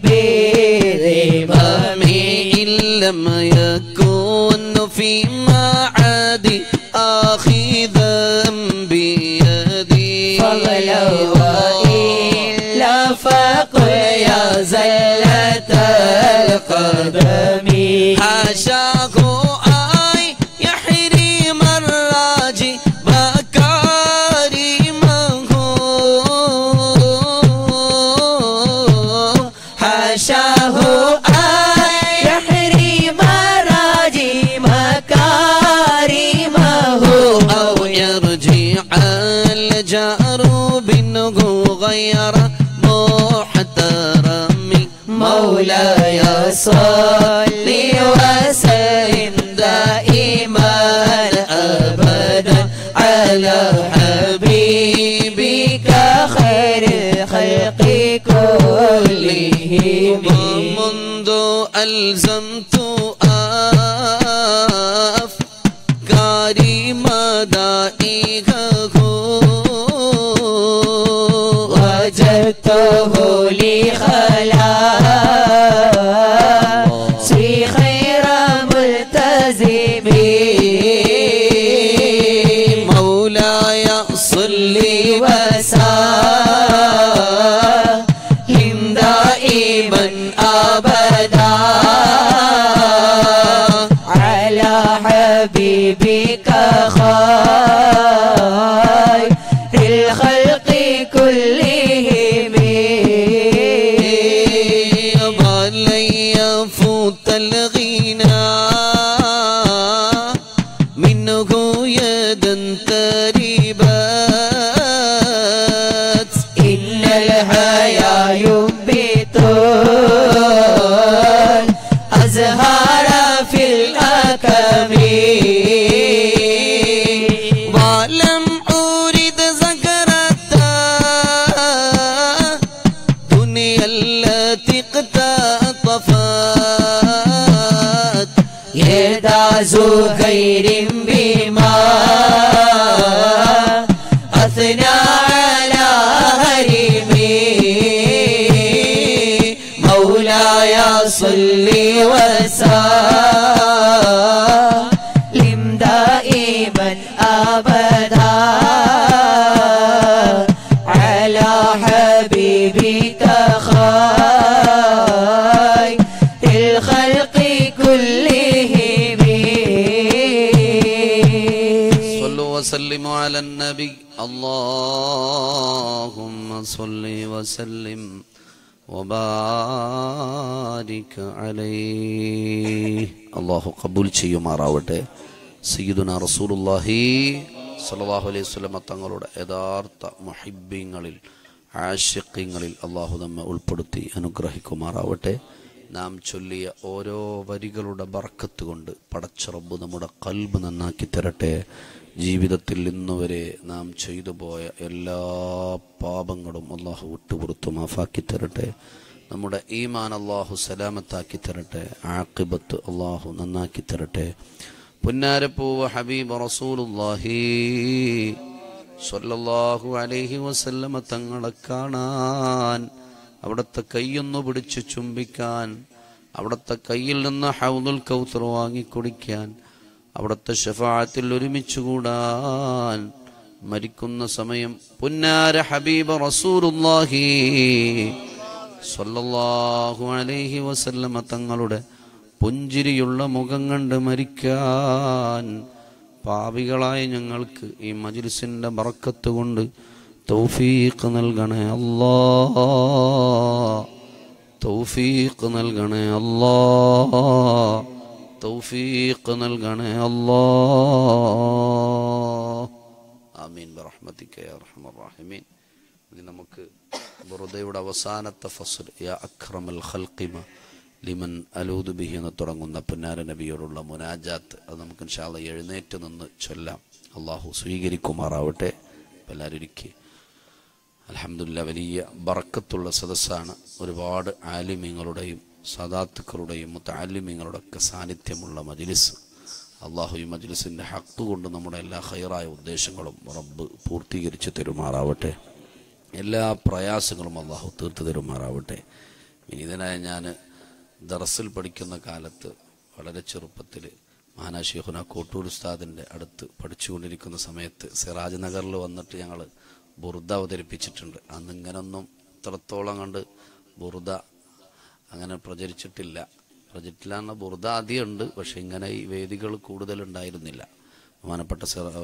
B: بذمم
A: إن لم يكن في معادي آخذا بيدي
B: فضلا وإلا فقل يا زلة القدم
A: حاشاه أي يحرم الراجي مكارمه
B: حاشاه أن يحرم راجي مكارمه
A: أو يرجع الجار بنه غير محترم
B: مولاي صل وسلم دائما أبدا على حبيبك خير الخلق كلهم
A: ومنذ ألزمت أفكاري مدائقه
B: وجدته لخلاصي خير ملتزم
A: مولاي صل
B: وسلم دائما أبدا على حبيبك خير الخلق كلهم
A: ولن يفوت الغنى منه يدا تربت
B: إن الحيا ينبت الأزهار في الأكم
A: ولم أريد زكرة دنيا التي اقتطفت
B: يدا زهير بما أثنى على هرمي مولاي صل وسلم دائما أبدا على حبيبك خير الخلق كلهم
A: صلوا وسلموا على النبي اللهم صل وسلم وبارك عليه الله قبول ചെയ്യുമാറാവട്ടെ സയ്യിദുനാ റസൂലുള്ളാഹി സ്വല്ലല്ലാഹു അലൈഹി വസല്ലം തങ്ങളുടെ യഥാർത്ഥ മുഹിബ്ബീങ്ങളിൽ ആശിഖീങ്ങളിൽ അല്ലാഹു നമ്മെ ഉൾപ്പെടുത്തി അനുഗ്രഹിക്കുമാറാവട്ടെ നാം ചൊല്ലിയ ഓരോ വരികളുടെ ബർക്കത്ത് കൊണ്ട് പടച്ച റബ്ബ് നമ്മുടെ ഖൽബ് നന്നാക്കി തരട്ടെ ജീവിതത്തിൽ ഇന്നുവരെ നാം ചെയ്തു പോയ എല്ലാ പാപങ്ങളും അല്ലാഹു വിട്ടുപുറത്തു മാഫാക്കി തരട്ടെ നമ്മുടെ ഈമാൻ അല്ലാഹു സലാമത്താക്കി തരട്ടെ ആഖിബത്ത് അല്ലാഹു നന്നാക്കി തരട്ടെ പുന്നാരപ്പൂവ ഹബീബ് റസൂലുള്ളാഹി സ്വല്ലല്ലാഹു അലൈഹി വസല്ലമ തങ്ങളെ കാണാൻ അവിടുത്തെ കൈയൊന്നു പിടിച്ചു ചുംബിക്കാൻ അവിടുത്തെ കയ്യിൽ നിന്ന് ഹൗദുൽ കൗസർ വാങ്ങിക്കുടിക്കാൻ അവിടുത്തെ ശഫാഅത്തിൽ ഒരുമിച്ച് കൂടാൻ മരിക്കുന്ന സമയം പുന്നാര ഹബീബ് റസൂലുള്ളാഹി സ്വല്ലല്ലാഹു അലൈഹി വസല്ലമ തങ്ങളുടെ പുഞ്ചിരിയുള്ള മുഖം കണ്ട് മരിക്കാൻ പാപികളായ ഞങ്ങൾക്ക് ഈ മജ്ലിസിന്റെ ബർക്കത്ത് കൊണ്ട് തൗഫീഖ് നൽകണേ അല്ലാഹ് തൗഫീഖ് നൽകണേ അല്ലാഹ് തൗഫീഖ് നൽകണേ അല്ലാഹ് ആമീൻ ബിറഹ്മതിക യാ അർഹമർ റഹീമീൻ. ഇനി നമുക്ക് ബുറുദയുടെ അവസാനത്തെ ഫസ്ൽ യാ അക്രമൽ ഖൽഖിമ ലിമൻ അലൂദു ബിഹി എന്ന് തുടങ്ങുന്ന പുന്നാര നബിയോടുള്ള മുനാജാത്ത് അത് നമുക്ക് ഇൻഷാ അല്ലാഹ് എഴുന്നേറ്റ് നിന്ന് ചൊല്ലാം. അള്ളാഹു സ്വീകരിക്കുമാറാവട്ടെ. എല്ലാവരും ഇരിക്കുക. അൽഹംദുലില്ലാഹ് വലിയ ബറക്കത്തുള്ള സദസ്സാണ്. ഒരുപാട് ആലിമീങ്ങളുടെയും സദാത്തുക്കളുടെയും മുത്തഅല്ലിമീങ്ങളുടെയൊക്കെ സാന്നിധ്യമുള്ള മജ്ലിസ്. അള്ളാഹു ഈ മജ്ലിസിൻ്റെ ഹക്ക് കൊണ്ട് നമ്മുടെ എല്ലാ ഖൈറായ ഉദ്ദേശങ്ങളും റബ്ബ് പൂർത്തീകരിച്ച് തരുമാറാവട്ടെ. എല്ലാ പ്രയാസങ്ങളും അള്ളാഹു തീർത്ത് തരുമാറാവട്ടെ. വിനീതനായ ഞാൻ ദറസിൽ പഠിക്കുന്ന കാലത്ത് വളരെ ചെറുപ്പത്തിൽ മഹാനാ ശൈഖുന കോട്ടൂർ ഉസ്താദിൻ്റെ അടുത്ത് പഠിച്ചുകൊണ്ടിരിക്കുന്ന സമയത്ത് സിറാജ് നഗറിൽ വന്നിട്ട് ഞങ്ങൾ ബുർദ അവതരിപ്പിച്ചിട്ടുണ്ട്. അന്ന് ഇങ്ങനൊന്നും ഇത്രത്തോളം കണ്ട് ബുർദ അങ്ങനെ പ്രചരിച്ചിട്ടില്ല. പ്രചരിച്ചില്ല എന്ന ബുർദ ആദ്യം ഉണ്ട്, പക്ഷെ ഇങ്ങനെ ഈ വേദികൾ കൂടുതലുണ്ടായിരുന്നില്ല. ബഹുമാനപ്പെട്ട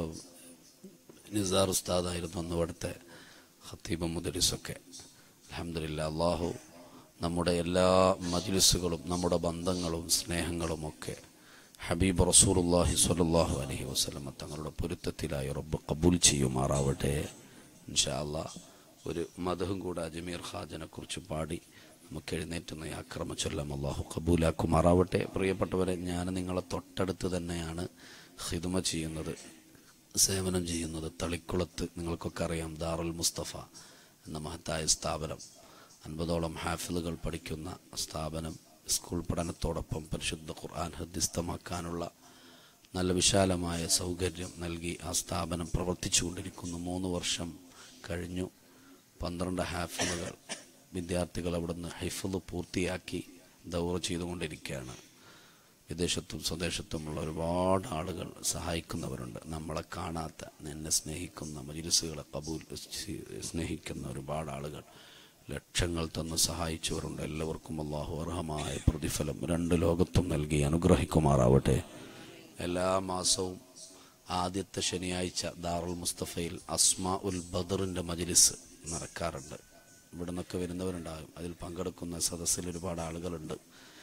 A: നിസാർ ഉസ്താദായിരുന്നു അന്ന് ഇവിടുത്തെ ഖത്തീബ് മുദരിസൊക്കെ. അൽഹംദുലില്ലാ, അള്ളാഹു നമ്മുടെ എല്ലാ മജ്ലിസുകളും നമ്മുടെ ബന്ധങ്ങളും സ്നേഹങ്ങളും ഒക്കെ ഹബീബ് റസൂലുള്ളാഹി സ്വല്ലല്ലാഹു അലൈഹി വസല്ലം തങ്ങളുടെ പൊരുത്തത്തിലായി റബ്ബ് ഖബൂൽ ചെയ്യുമാറാവട്ടെ. ഇൻഷാ അല്ലാഹ് ഒരു മദഹും കൂടെ അജ്മീർ ഖാജനെ കുറിച്ച് പാടി നമുക്ക് എഴുന്നേറ്റുന്ന യാക്രമ ചൊല്ലാം അള്ളാഹു ഖബൂലാക്കുമാറാവട്ടെ. പ്രിയപ്പെട്ടവരെ, ഞാൻ നിങ്ങളെ തൊട്ടടുത്ത് തന്നെയാണ് ഖിദ്മ ചെയ്യുന്നത്, സേവനം ചെയ്യുന്നത്. തളിക്കുളത്ത് നിങ്ങൾക്കൊക്കെ അറിയാം ദാറുൽ മുസ്തഫ എന്ന മഹത്തായ സ്ഥാപനം. അൻപതോളം ഹാഫിളുകൾ പഠിക്കുന്ന സ്ഥാപനം. സ്കൂൾ പഠനത്തോടൊപ്പം പരിശുദ്ധ ഖുർആൻ ഹദ്ദിസ്ഥമാക്കാനുള്ള നല്ല വിശാലമായ സൗകര്യം നൽകി ആ സ്ഥാപനം പ്രവർത്തിച്ചു കൊണ്ടിരിക്കുന്നു. മൂന്ന് വർഷം കഴിഞ്ഞു. പന്ത്രണ്ട് ഹാഫിളുകൾ വിദ്യാർത്ഥികൾ അവിടുന്ന് ഹിഫ്ള് പൂർത്തിയാക്കി ദൗറ ചെയ്തുകൊണ്ടിരിക്കുകയാണ്. വിദേശത്തും സ്വദേശത്തുമുള്ള ഒരുപാട് ആളുകൾ സഹായിക്കുന്നവരുണ്ട്. നമ്മളെ കാണാത്ത, എന്നെ സ്നേഹിക്കുന്ന, മജ്ലിസുകളെ കബൂൽ സ്നേഹിക്കുന്ന ഒരുപാട് ആളുകൾ ലക്ഷങ്ങൾ തന്ന് സഹായിച്ചവരുണ്ട്. എല്ലാവർക്കും അല്ലാഹു അർഹമായ പ്രതിഫലം രണ്ട് ലോകത്തും നൽകി അനുഗ്രഹിക്കുമാറാവട്ടെ. എല്ലാ മാസവും ആദ്യത്തെ ശനിയാഴ്ച ദാറുൽ മുസ്തഫയിൽ അസ്മാ ഉൽ ബദറിൻ്റെ മജ്ലിസ് നടക്കാറുണ്ട്. ഇവിടെ നിന്നൊക്കെ വരുന്നവരുണ്ടാകും. അതിൽ പങ്കെടുക്കുന്ന സദസ്സിൽ ഒരുപാട് ആളുകളുണ്ട്.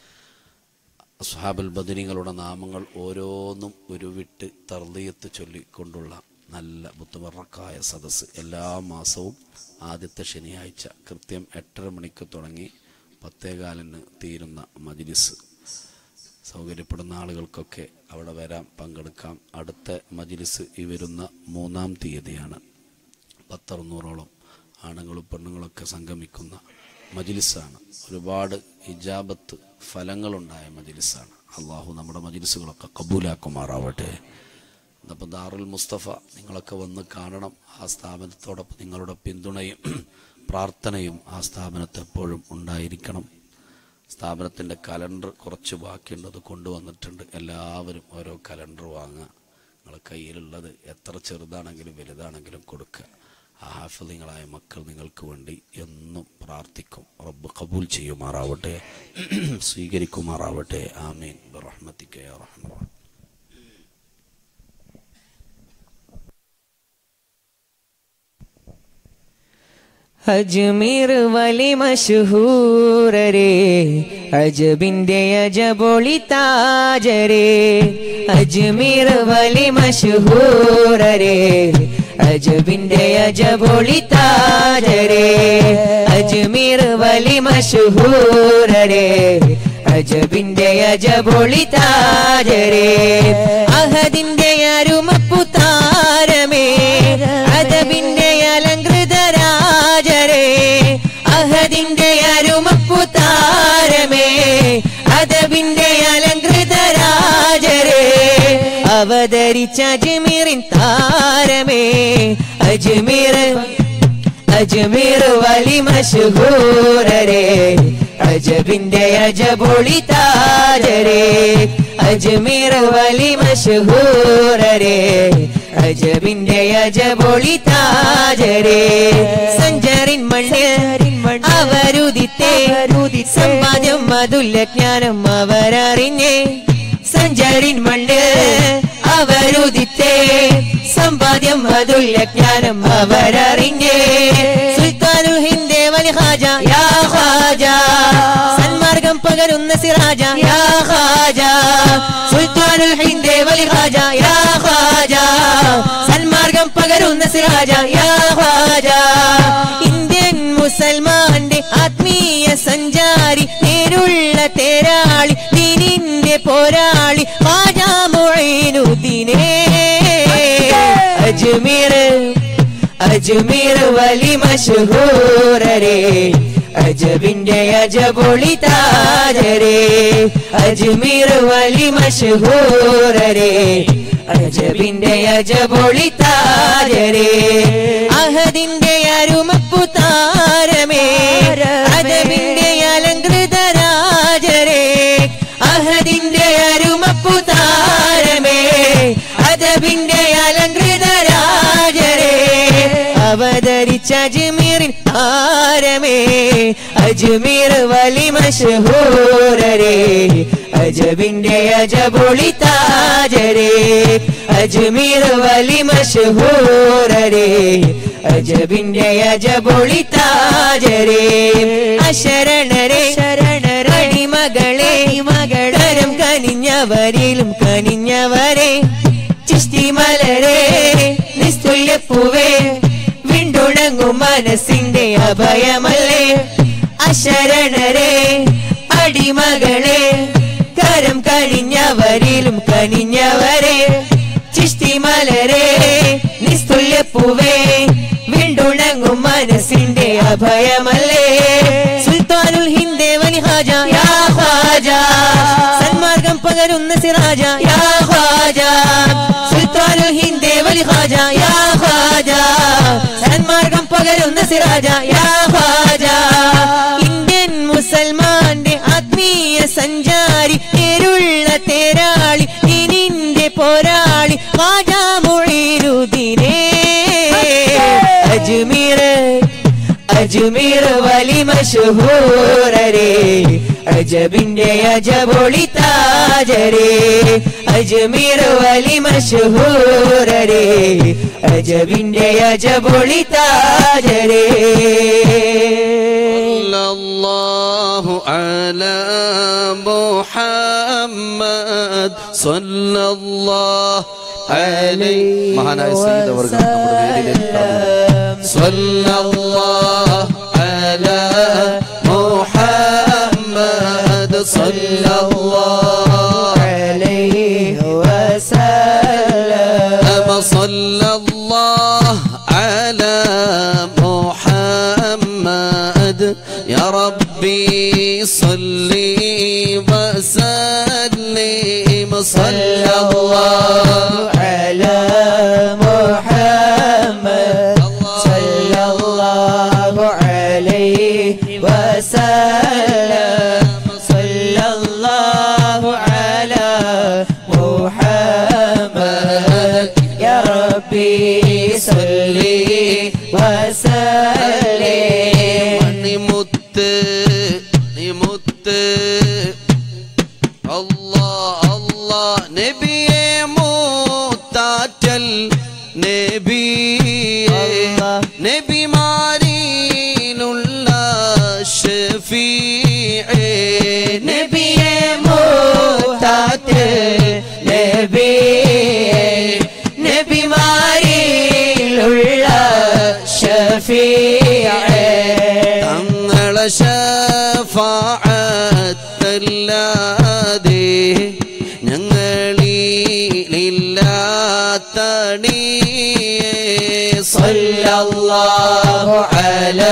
A: അസ്ഹാബുൽ ബദരിങ്ങളുടെ നാമങ്ങൾ ഓരോന്നും ഉരുവിട്ട് തർദിയത്ത് ചൊല്ലിക്കൊണ്ടുള്ള നല്ല മുത്തബറക്കായ സദസ്സ് എല്ലാ മാസവും ആദ്യത്തെ ശനിയാഴ്ച കൃത്യം എട്ടര മണിക്ക് തുടങ്ങി പത്തേകാലിന് തീരുന്ന മജ്ലിസ്. സൗകര്യപ്പെടുന്ന ആളുകൾക്കൊക്കെ അവിടെ വരാം, പങ്കെടുക്കാം. അടുത്ത മജ്ലിസ് ഈ വരുന്ന മൂന്നാം തീയതിയാണ്. പത്തറുന്നൂറോളം ആണുങ്ങളും പെണ്ണുങ്ങളൊക്കെ സംഗമിക്കുന്ന മജ്ലിസാണ്. ഒരുപാട് ഇജാബത്ത് ഫലങ്ങളുണ്ടായ മജ്ലിസാണ്. അള്ളാഹു നമ്മുടെ മജ്ലിസുകളൊക്കെ കബൂലാക്കുമാറാവട്ടെ. അപ്പോൾ ദാറുൽ മുസ്തഫ നിങ്ങളൊക്കെ വന്ന് കാണണം. ആ സ്ഥാപനത്തോടൊപ്പം നിങ്ങളുടെ പിന്തുണയും പ്രാർത്ഥനയും ആ സ്ഥാപനത്തെ എപ്പോഴും ഉണ്ടായിരിക്കണം. സ്ഥാപനത്തിൻ്റെ കലണ്ടർ കുറച്ച് ബാക്കിയുള്ളത് കൊണ്ടുവന്നിട്ടുണ്ട്. എല്ലാവരും ഓരോ കലണ്ടർ വാങ്ങുക. നിങ്ങളുടെ കയ്യിലുള്ളത് എത്ര ചെറുതാണെങ്കിലും വലുതാണെങ്കിലും കൊടുക്കുക. ആ ഹാഫിളുകളായ മക്കൾ നിങ്ങൾക്ക് വേണ്ടി എന്നും പ്രാർത്ഥിക്കും. റബ്ബ് ഖബൂൽ ചെയ്യുമാറാവട്ടെ, സ്വീകരിക്കുമാറാവട്ടെ. ആമീൻ ബിറഹ്മതിക യാ റഹ്മാൻ.
B: അജ്മീർ വലി മശഹൂരരേ, അജബിന്റെ അജബൊളി താജരേ. അജ്മീർ വലി മശഹൂരരേ, അജബിന്റെ അജബൊളി താജരേ. അജ്മീർ വലി മശഹൂരരേ, അജബിന്റെ അജബൊളി താജരേ. അഹദിന്റെ അരുമപ്പു താരമേ, അജബിന്റെ അലങ്കൃത രാജരേ. അഹദിന്റെ അരുമപ്പു താരമേ, അദബിന്റെ അലങ്കൃത രാജരേ. അവതരിച്ച അജ്മീറിൻ താരമേ, അജ്മീർ അജ്മീർ വലി മശഹൂരരേ. അജബിന്റെ അജബൊളി താജരേ. അജ്മീർ വലി മശഹൂരരേ, അജബിന്റെ അജബൊളി താജരേ. സഞ്ചരിൻ മണ്ണിൽ അവരുദിത്തേ, സമ്പാദ്യം അതുല്യ ജ്ഞാനം അവരറിഞ്ഞേ. സഞ്ചരിൻ മണ്ണിൽ അവരുദിത്തേ, സമ്പാദ്യം അതുല്യ ജ്ഞാനം അവരറിഞ്ഞേ. സുൽത്താനുൽ ഹിന്ദ് വലി ഖാജ യാ ഖാജ, സന്മാർഗം പകരുന്ന സിറാജ യാ ഖാജ. സുൽത്താനുൽ ഹിന്ദ് വലി ഖാജ യാ ഖാജ, സന്മാർഗം പകരുന്ന സിറാജ യാ ഖാജ. ഇന്ത്യൻ മുസൽമാന്റെ ആത്മീയ സഞ്ചാരി, നേരുള്ള തേരാളി, ദീനിന്റെ പോരാളി, ഖാജ മുഈനുദ്ദീനേ. അജ്മീർ അജ്മീർ വലി മശഹൂരരേ, അജബിന്റെ അജബൊളി താജരേ അജ്മീർ വലി മഷ്ഹൂരരേ അജബിന്റെ അജബൊളി താജരേ അഹദിന്റെ അരുമപ്പു താരമേ അജബിന്റെ അലങ്കൃത രാജരേ അഹദിന്റെ അരുമപ്പു താരമേ അജബിന്റെ അലങ്കൃത രാജരേ അവതരിച്ച അജ്മീറിൻ താരമേ അജ്മീർ വലി മഷ്ഹൂരരേ അജബിന്റെ അജബൊളി താജരേ അജ്മീർ വലി മഷ്ഹൂരരേ അജബിന്റെ അജബൊളി താജരേ അശരണരേ ശരണരടി മകളെ മകളരം കനിഞ്ഞവരിലും കനിഞ്ഞവരെ ചിഷ്ടി മലരേ നിസ്തുല്യപ്പൂവേ വിണ്ടുണങ്ങും മനസ്സിന്റെ അഭയമല്ലേ അശരണരേ അടിമകളെ കരം കനിഞ്ഞവരിലും കനിഞ്ഞവരെ ചിഷ്ടി മലരേ നിസ്തുല്യപ്പൂവേ വിണ്ടുണങ്ങും മനസ്സിന്റെ അഭയമല്ലേ സുൽത്താനുൽ ഹിന്ദേ വലി ഹാജ യാ ഖാജ സന്മാർഗം പകരുന്ന സിറാജ യാ ഖാജ സുൽത്താനുൽ ഹിന്ദേ വലി ഹാജ യാ ഖാജ സന്മാർഗം പകരുന്ന സിറാജ യാ ഖാജ ഇന്ത്യൻ മുസൽമാന്റെ ആത്മീയ സഞ്ചാരി നേരുള്ള തേരാളി ദീനിന്റെ പോരാളി ഖാജ മുഈനുദ്ദീനേ അജ്മീർ അജ്മീർ വലി മഷ്ഹൂരരേ അജബിന്റെ അജബൊളി താജരേ അജ്മീർ വലി മഷ്ഹൂരരേ അജബിന്റെ അജബൊളി താജരേ
A: സല്ലല്ലാഹു അലാ മുഹമ്മദ് സല്ലല്ലാഹു അലൈഹി മഹാനായ സയ്യിദ് അവർ നമ്മുടെ വേദിയിലേക്ക് കടന്നു സല്ലല്ലാഹു അലാ മുഹമ്മദ് സല്ലല്ലാഹു അലൈഹി വസല്ലം സല്ലല്ലാഹു അലാ മുഹമ്മദ് യാ റബ്ബി صلي وسلم صلى الله
B: على محمد صلى الله عليه وسلم صلى الله على محمد يا ربي صلي وسلم
A: نمت نمت الله الله نبي متاتل نبي نبي مارين الله شفيع
B: نبي متاتل نبي نبي مارين الله شفيع
A: تنغل شفاعة الذي
B: صلى الله على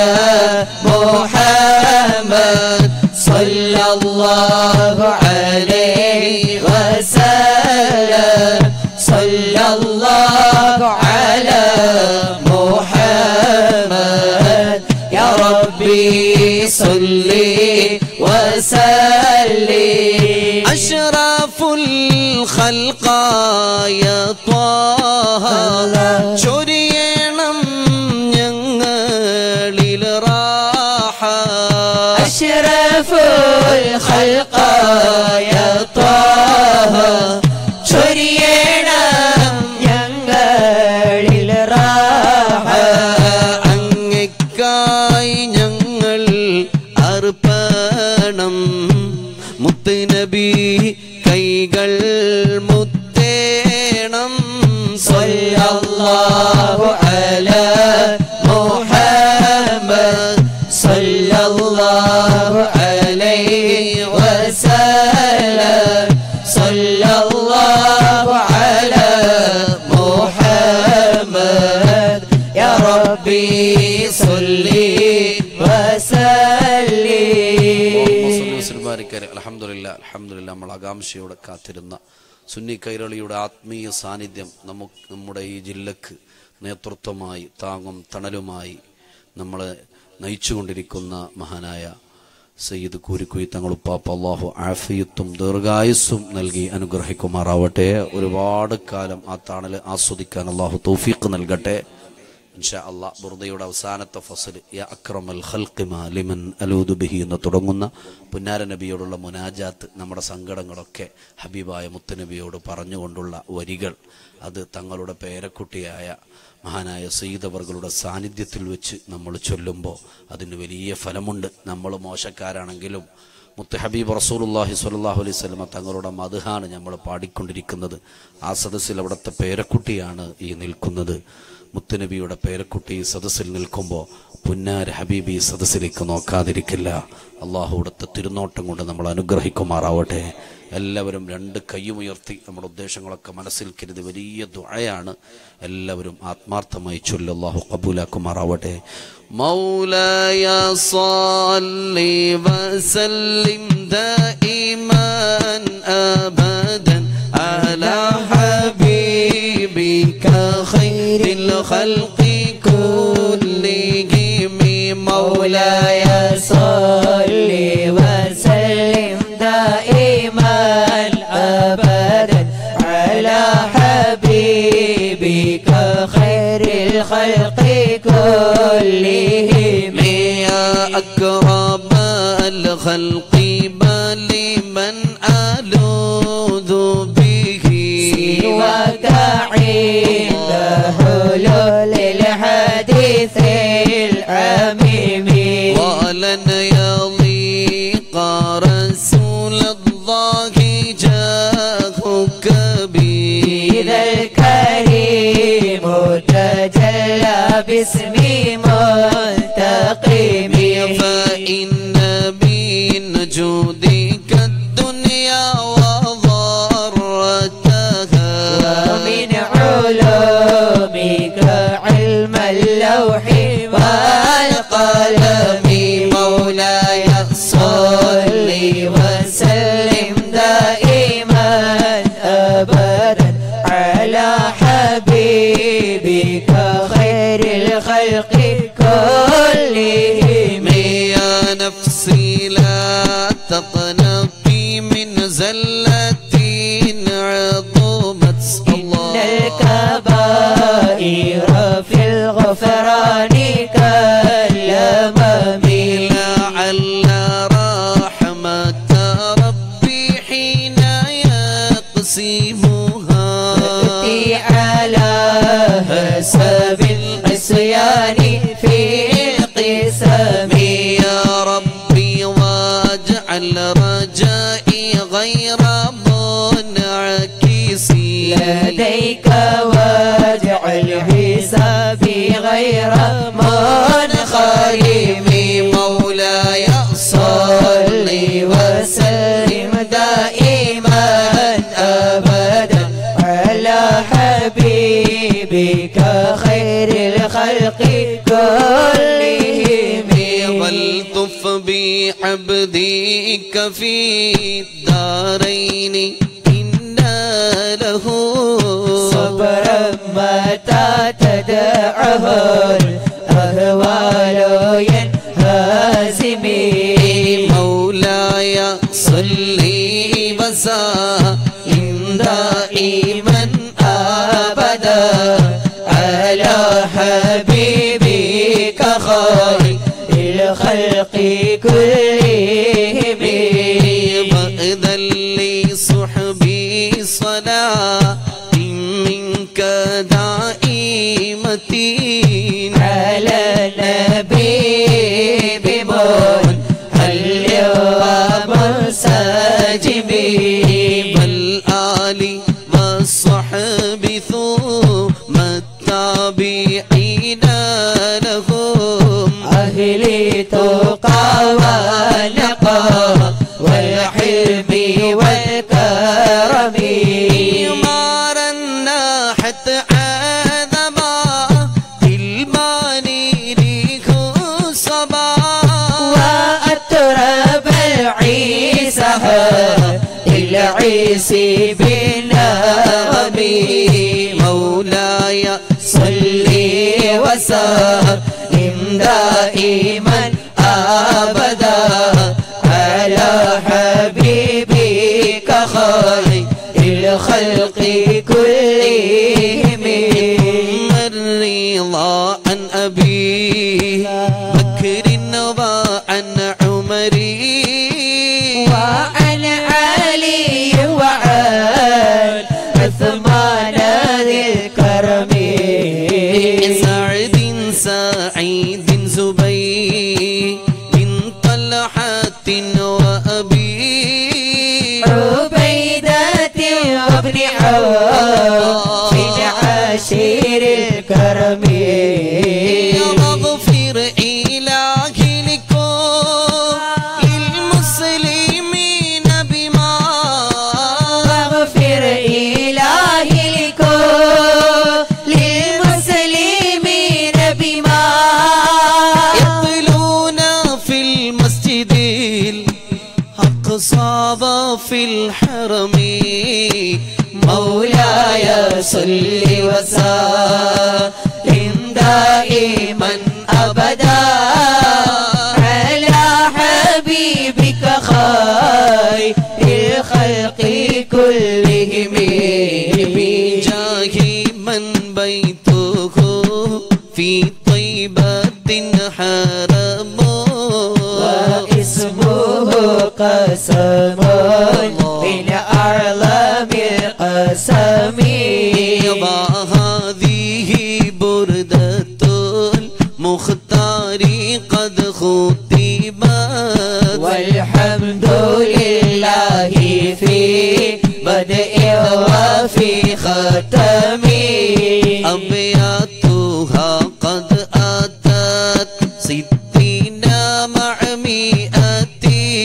B: محمد صلى الله عليه وسلم صلى الله على محمد يا ربي صلي وسلم
A: أشرف الخلق يا طه شرينا ഞങ്ങളിൽ راح
B: أشرف الخلق يا طه شرينا ഞങ്ങളിൽ راح
A: അങ്ങക്കായി ഞങ്ങൾ അർപ്പണം മുത്തുനബി കൈകൾ മുത്തേണം
B: സല്ലല്ലാഹു അലാ മുഹമ്മദ് സല്ലല്ലാഹു അലൈഹി വസല്ലം സല്ലല്ലാഹു അലാ മുഹമ്മദ് യാ റബ്ബി സല്ലി വസല്ലം
A: അൽഹംദുലില്ലാഹ് അൽഹംദുലില്ലാഹ് നമ്മൾ ആകാംക്ഷയോടെ കാത്തിരുന്ന സുന്നി കൈരളിയുടെ ആത്മീയ സാന്നിധ്യം നമുക്ക് നമ്മുടെ ഈ ജില്ലക്ക് നേതൃത്വമായി താങ്ങും തണലുമായി നമ്മളെ നയിച്ചുകൊണ്ടിരിക്കുന്ന മഹാനായ സയ്യിദ് കൂരിക്കുയി തങ്ങളുപ്പാപ്പ അല്ലാഹു ആഫിയത്തും ദീർഘായുസ്സും നൽകി അനുഗ്രഹിക്കുമാറാവട്ടെ. ഒരുപാട് കാലം ആ തണൽ ആസ്വദിക്കാൻ അല്ലാഹു തൗഫീഖ് നൽകട്ടെ. ഇൻഷാ അല്ലാഹ് ബുർദയുടെ അവസാനത്തെ ഫസൽ യാ അക്രമൽ ഖൽഖി മാ ലിമൻ അലൂദു ബിഹി എന്ന് തുടങ്ങുന്ന പുന്നാര നബിയോടുള്ള മുനാജാത്ത്, നമ്മുടെ സങ്കടങ്ങളൊക്കെ ഹബീബായ മുത്തുനബിയോട് പറഞ്ഞുകൊണ്ടുള്ള വരികൾ, അത് തങ്ങളുടെ പേരക്കുട്ടിയായ മഹാനായ സയ്യിദ് അവർകളുടെ സാന്നിധ്യത്തിൽ വെച്ച് നമ്മൾ ചൊല്ലുമ്പോൾ അതിന് വലിയ ഫലമുണ്ട്. നമ്മൾ മോശക്കാരാണെങ്കിലും മുത്ത് ഹബീബ് റസൂലുള്ളാഹി സ്വല്ലല്ലാഹു അലൈഹി വസല്ലമ തങ്ങളുടെ മദ്ഹാണ് നമ്മൾ പാടിക്കൊണ്ടിരിക്കുന്നത്. ആ സദസ്സിൽ അവിടുത്തെ പേരക്കുട്ടിയാണ് ഈ നിൽക്കുന്നത്. മുത്തുനബിയുടെ പേരക്കുട്ടി സദസ്സിൽ നിൽക്കുമ്പോൾ പുന്നാര ഹബീബി സദസ്സിലേക്ക് നോക്കാതിരിക്കില്ല. അള്ളാഹുവിടുത്തെ തിരുനോട്ടം കൊണ്ട് നമ്മൾ അനുഗ്രഹിക്കുമാറാവട്ടെ. എല്ലാവരും രണ്ട് കയ്യുമുയർത്തി നമ്മുടെ ഉദ്ദേശങ്ങളൊക്കെ മനസ്സിൽ കരുതി വലിയ ദുആയാണ്. എല്ലാവരും ആത്മാർത്ഥമായി ചൊല്ലി അല്ലാഹു ഖബൂലാക്കുമാറാവട്ടെ. മൗലായ സ്വല്ലി വസല്ലിം ദായിമൻ അബദൻ അലാ ഹബീബിക ഖൈറിൽ ഖൽഖി കുല്ലിഹിം. മൗലായ
B: صلي وسلم دائما أبدا على حبيبك خير الخلق كلهم.
A: يا أكرم الخلق لمن ألوذ به
B: سواك عند حلول الحديث العميم.
A: ولن يضيق رسول الله جاهك بي
B: إذا الكريم تجلى باسم منتقم.
A: فإن من جودك الدنيا وضرتها
B: ومن علومك علم اللوح والقلم.
A: مولاي
B: صل وسلم دائما أبدا على حبيبك خير الخلق كلهم.
A: يا نفسي لا تقنطي من زلة عظمت.
B: إن الكبائر في الغفران كاليمم.
A: لعل رحمة ربي حين يقسمها
B: تأتي على حسب العصيان في القسم.
A: يا ربي واجعل رجائي غير منعكس
B: لديك واجعل حسابي غير منخرم.
A: مولاي
B: صل وسلم دائما أبدا على حبيبك خير الخلق كلهم.
A: والطف بعبدك في الدارين إنا له
B: صبرا متى تدعه الأهوال ينهزمي.
A: مولاي صلي وسلم دائما أبدا
B: على حبيبك خير الخلق كلهم.
A: وإذا لصحبي صلاة منك دائمة
B: على النبي بمن هل ومنسجم.
A: والآل والصحب ثم التابعين لهم
B: أهلي تقى ونقى والحلم والكرم.
A: مارا ناحت آدما الماني ليه صبا
B: وأترب العيسى العيسي بالنغم
A: مولاي
B: صلي وسلم دائما أبدا على حبيبك خير الخلق كلهم
A: الرضا عن أبي بكر وعن عمر
B: وعن علي وعن عثمان ذي الكرم
A: سعد سعيد زبير بن طلحة وأبي
B: عبيدة وابن عوف عشير الكرم
A: واغفر إلهي لكل المسلمين بما
B: واغفر إلهي لكل المسلمين بما
A: يطلون في المسجد الأقصى وفي الحرم
B: مولاي صل وسلم دائما أبدا على حبيبك خير الخلق كلهم
A: بجاه من بيته في طيبة حرم
B: واسمه قسم من أعلام القسم
A: وهذه بردة المختار قد ختمت
B: والحمد لله في بدء وفي ختم
A: أبياتها قد أتت ستين مع مئة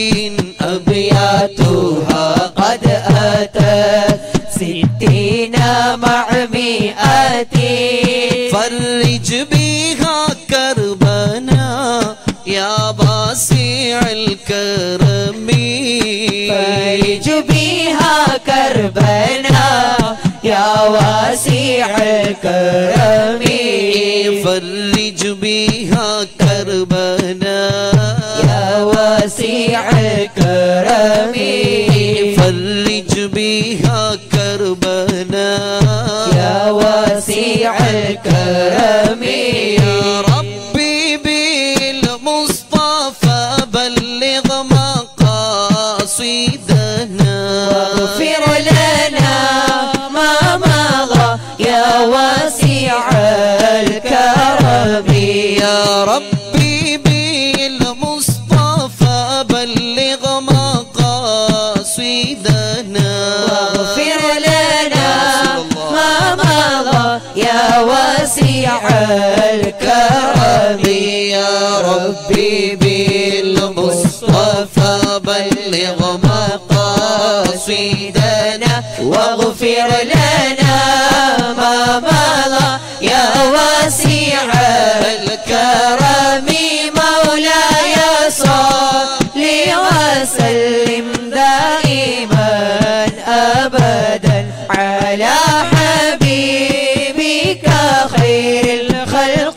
B: أبياتها قد أتت ستين مع مئة
A: فرج بها كربنا يا واسع الكرم
B: فرج بها كربنا يا واسع الكرم
A: فرج بها كربنا
B: يا واسع الكرم
A: فرج بها كربنا
B: يا واسع الكرم
A: يا ربي بالمصطفى بلغ مقاصدنا
B: واغفر لنا ما مضى يا واسع الكرم
A: يا ربي بالمصطفى بلغ مقاصدنا
B: واغفر لنا ما مضى يا واسع الكرم
A: يا ربي بالمصطفى بلغ مقاصدنا
B: واغفر لنا ما مضى يا واسع الكرم مولاي صل وسلم دائما أبدا على حبيبك خير الخلق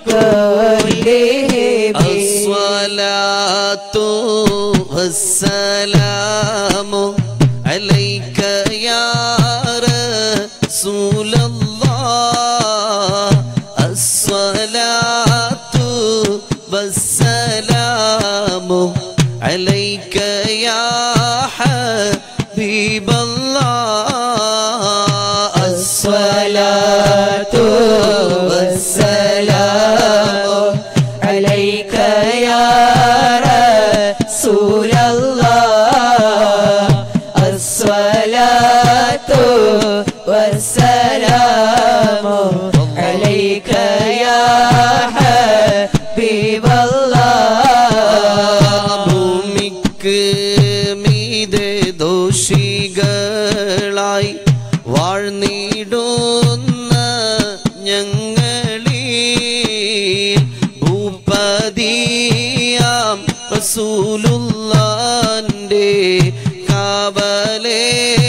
B: كلهم
A: الصلاة والسلام عليك يا رسول الله الصلاة والسلام عليك يا حبيب الله
B: الصلاة والسلام عليك يا رسول الله الصلاة والسلام عليك يا حبيب الله
A: ഭൂമിക്ക് മീതെ ദോഷികളായി വാഴ്ന്നിടുന്ന ഞങ്ങളിൽ ഭൂപതിയാം റസൂലുള്ളാന്റെ കാവലേ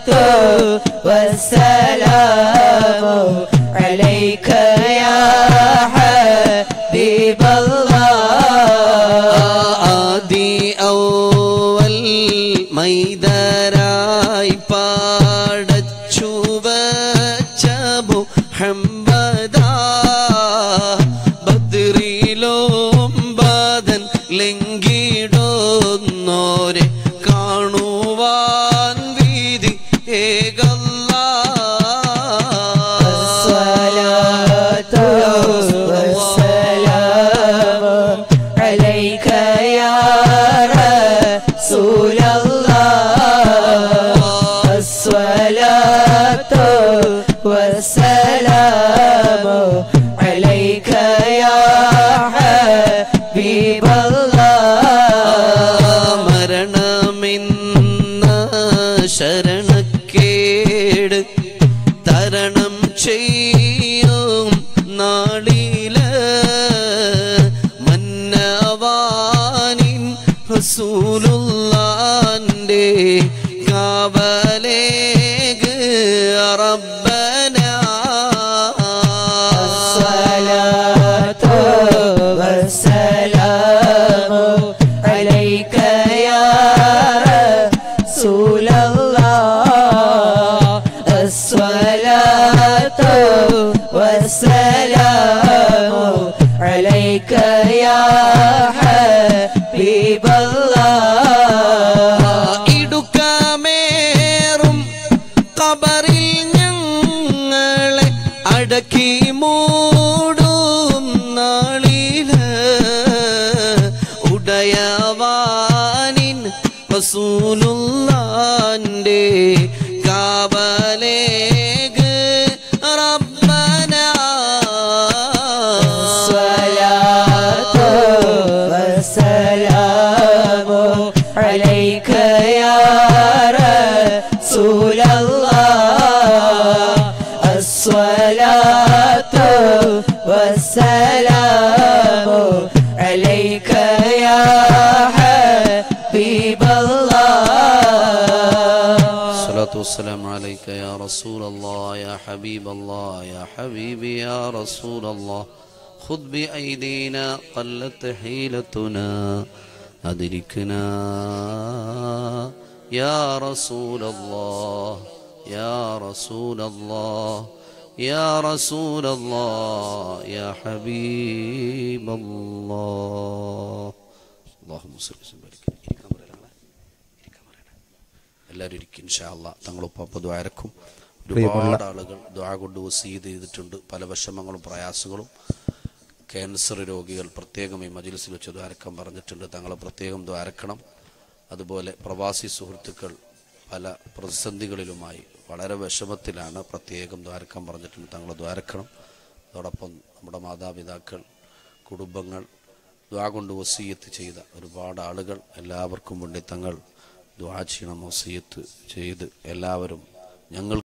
B: والسلام عليك يا حبيب الله
A: ആദി ഔവൽ മൈദരായി പാടച്ചു വച്ച മുഹമ്മദാ ബദ്രിലും ബദൻ ലംഘിടുന്നോരെ കാണുവാൻ വീതി ഏകല്ലാ
B: الصلاة والسلام عليك يا رسول الله الصلاة والسلام عليك يا حبيب الله
A: മരണമെന്ന ശരണക്കേട് തരണം ചെയ്യും നാളില് മന്നവാനിൻ റസൂലുള്ളാന്റെ കാവലേഗ് റബ്ബന
B: الصلاة والسلام عليك يا رسول الله الصلاة والسلام عليك يا حبيب الله
A: ഇടുക്കമേറും ഖബറിൽ ഞങ്ങളെ അടക്കി മൂടും നാളില് ഉടയവാനിൻ റസൂലുള്ളാന്റെ കാവലേഗ് റബ്ബന
B: الصلاة والسلام عليك يا رسول الله الصلاة والسلام عليك يا حبيب الله
A: الصلاة والسلام عليك يا رسول الله يا حبيب الله يا حبيبي يا رسول الله خذ بأيدينا قلت حيلتنا أدركنا يا رسول الله يا رسول الله يا رسول الله يا حبيب الله اللهم صل وسلم وبارك എല്ലാവരും ഇരിക്കും ഇൻഷാ അല്ലാഹ്. തങ്ങളൊപ്പം ദ്വാരക്കും ഒരുപാട് ആളുകൾ ദ്വാ കൊണ്ട് വസീത് ചെയ്തിട്ടുണ്ട്. പല വിഷമങ്ങളും പ്രയാസങ്ങളും ക്യാൻസർ രോഗികൾ പ്രത്യേകം ഈ മജ്ലിസിൽ വെച്ച് ദ്വാരക്കാൻ പറഞ്ഞിട്ടുണ്ട്. തങ്ങളെ പ്രത്യേകം ദ്വാരക്കണം. അതുപോലെ പ്രവാസി സുഹൃത്തുക്കൾ പല പ്രതിസന്ധികളിലുമായി വളരെ വിഷമത്തിലാണ്, പ്രത്യേകം ദ്വാരക്കാൻ പറഞ്ഞിട്ടുണ്ട്. തങ്ങളെ ദ്വാരക്കണം. അതോടൊപ്പം നമ്മുടെ മാതാപിതാക്കൾ, കുടുംബങ്ങൾ, ദ്വാ കൊണ്ട് വസീയത്ത് ചെയ്ത ഒരുപാട് ആളുകൾ, എല്ലാവർക്കും വേണ്ടി തങ്ങൾ ദുആ ചെയ്യണം വസിയത്ത് ചെയ്ത് എല്ലാവരും ഞങ്ങൾ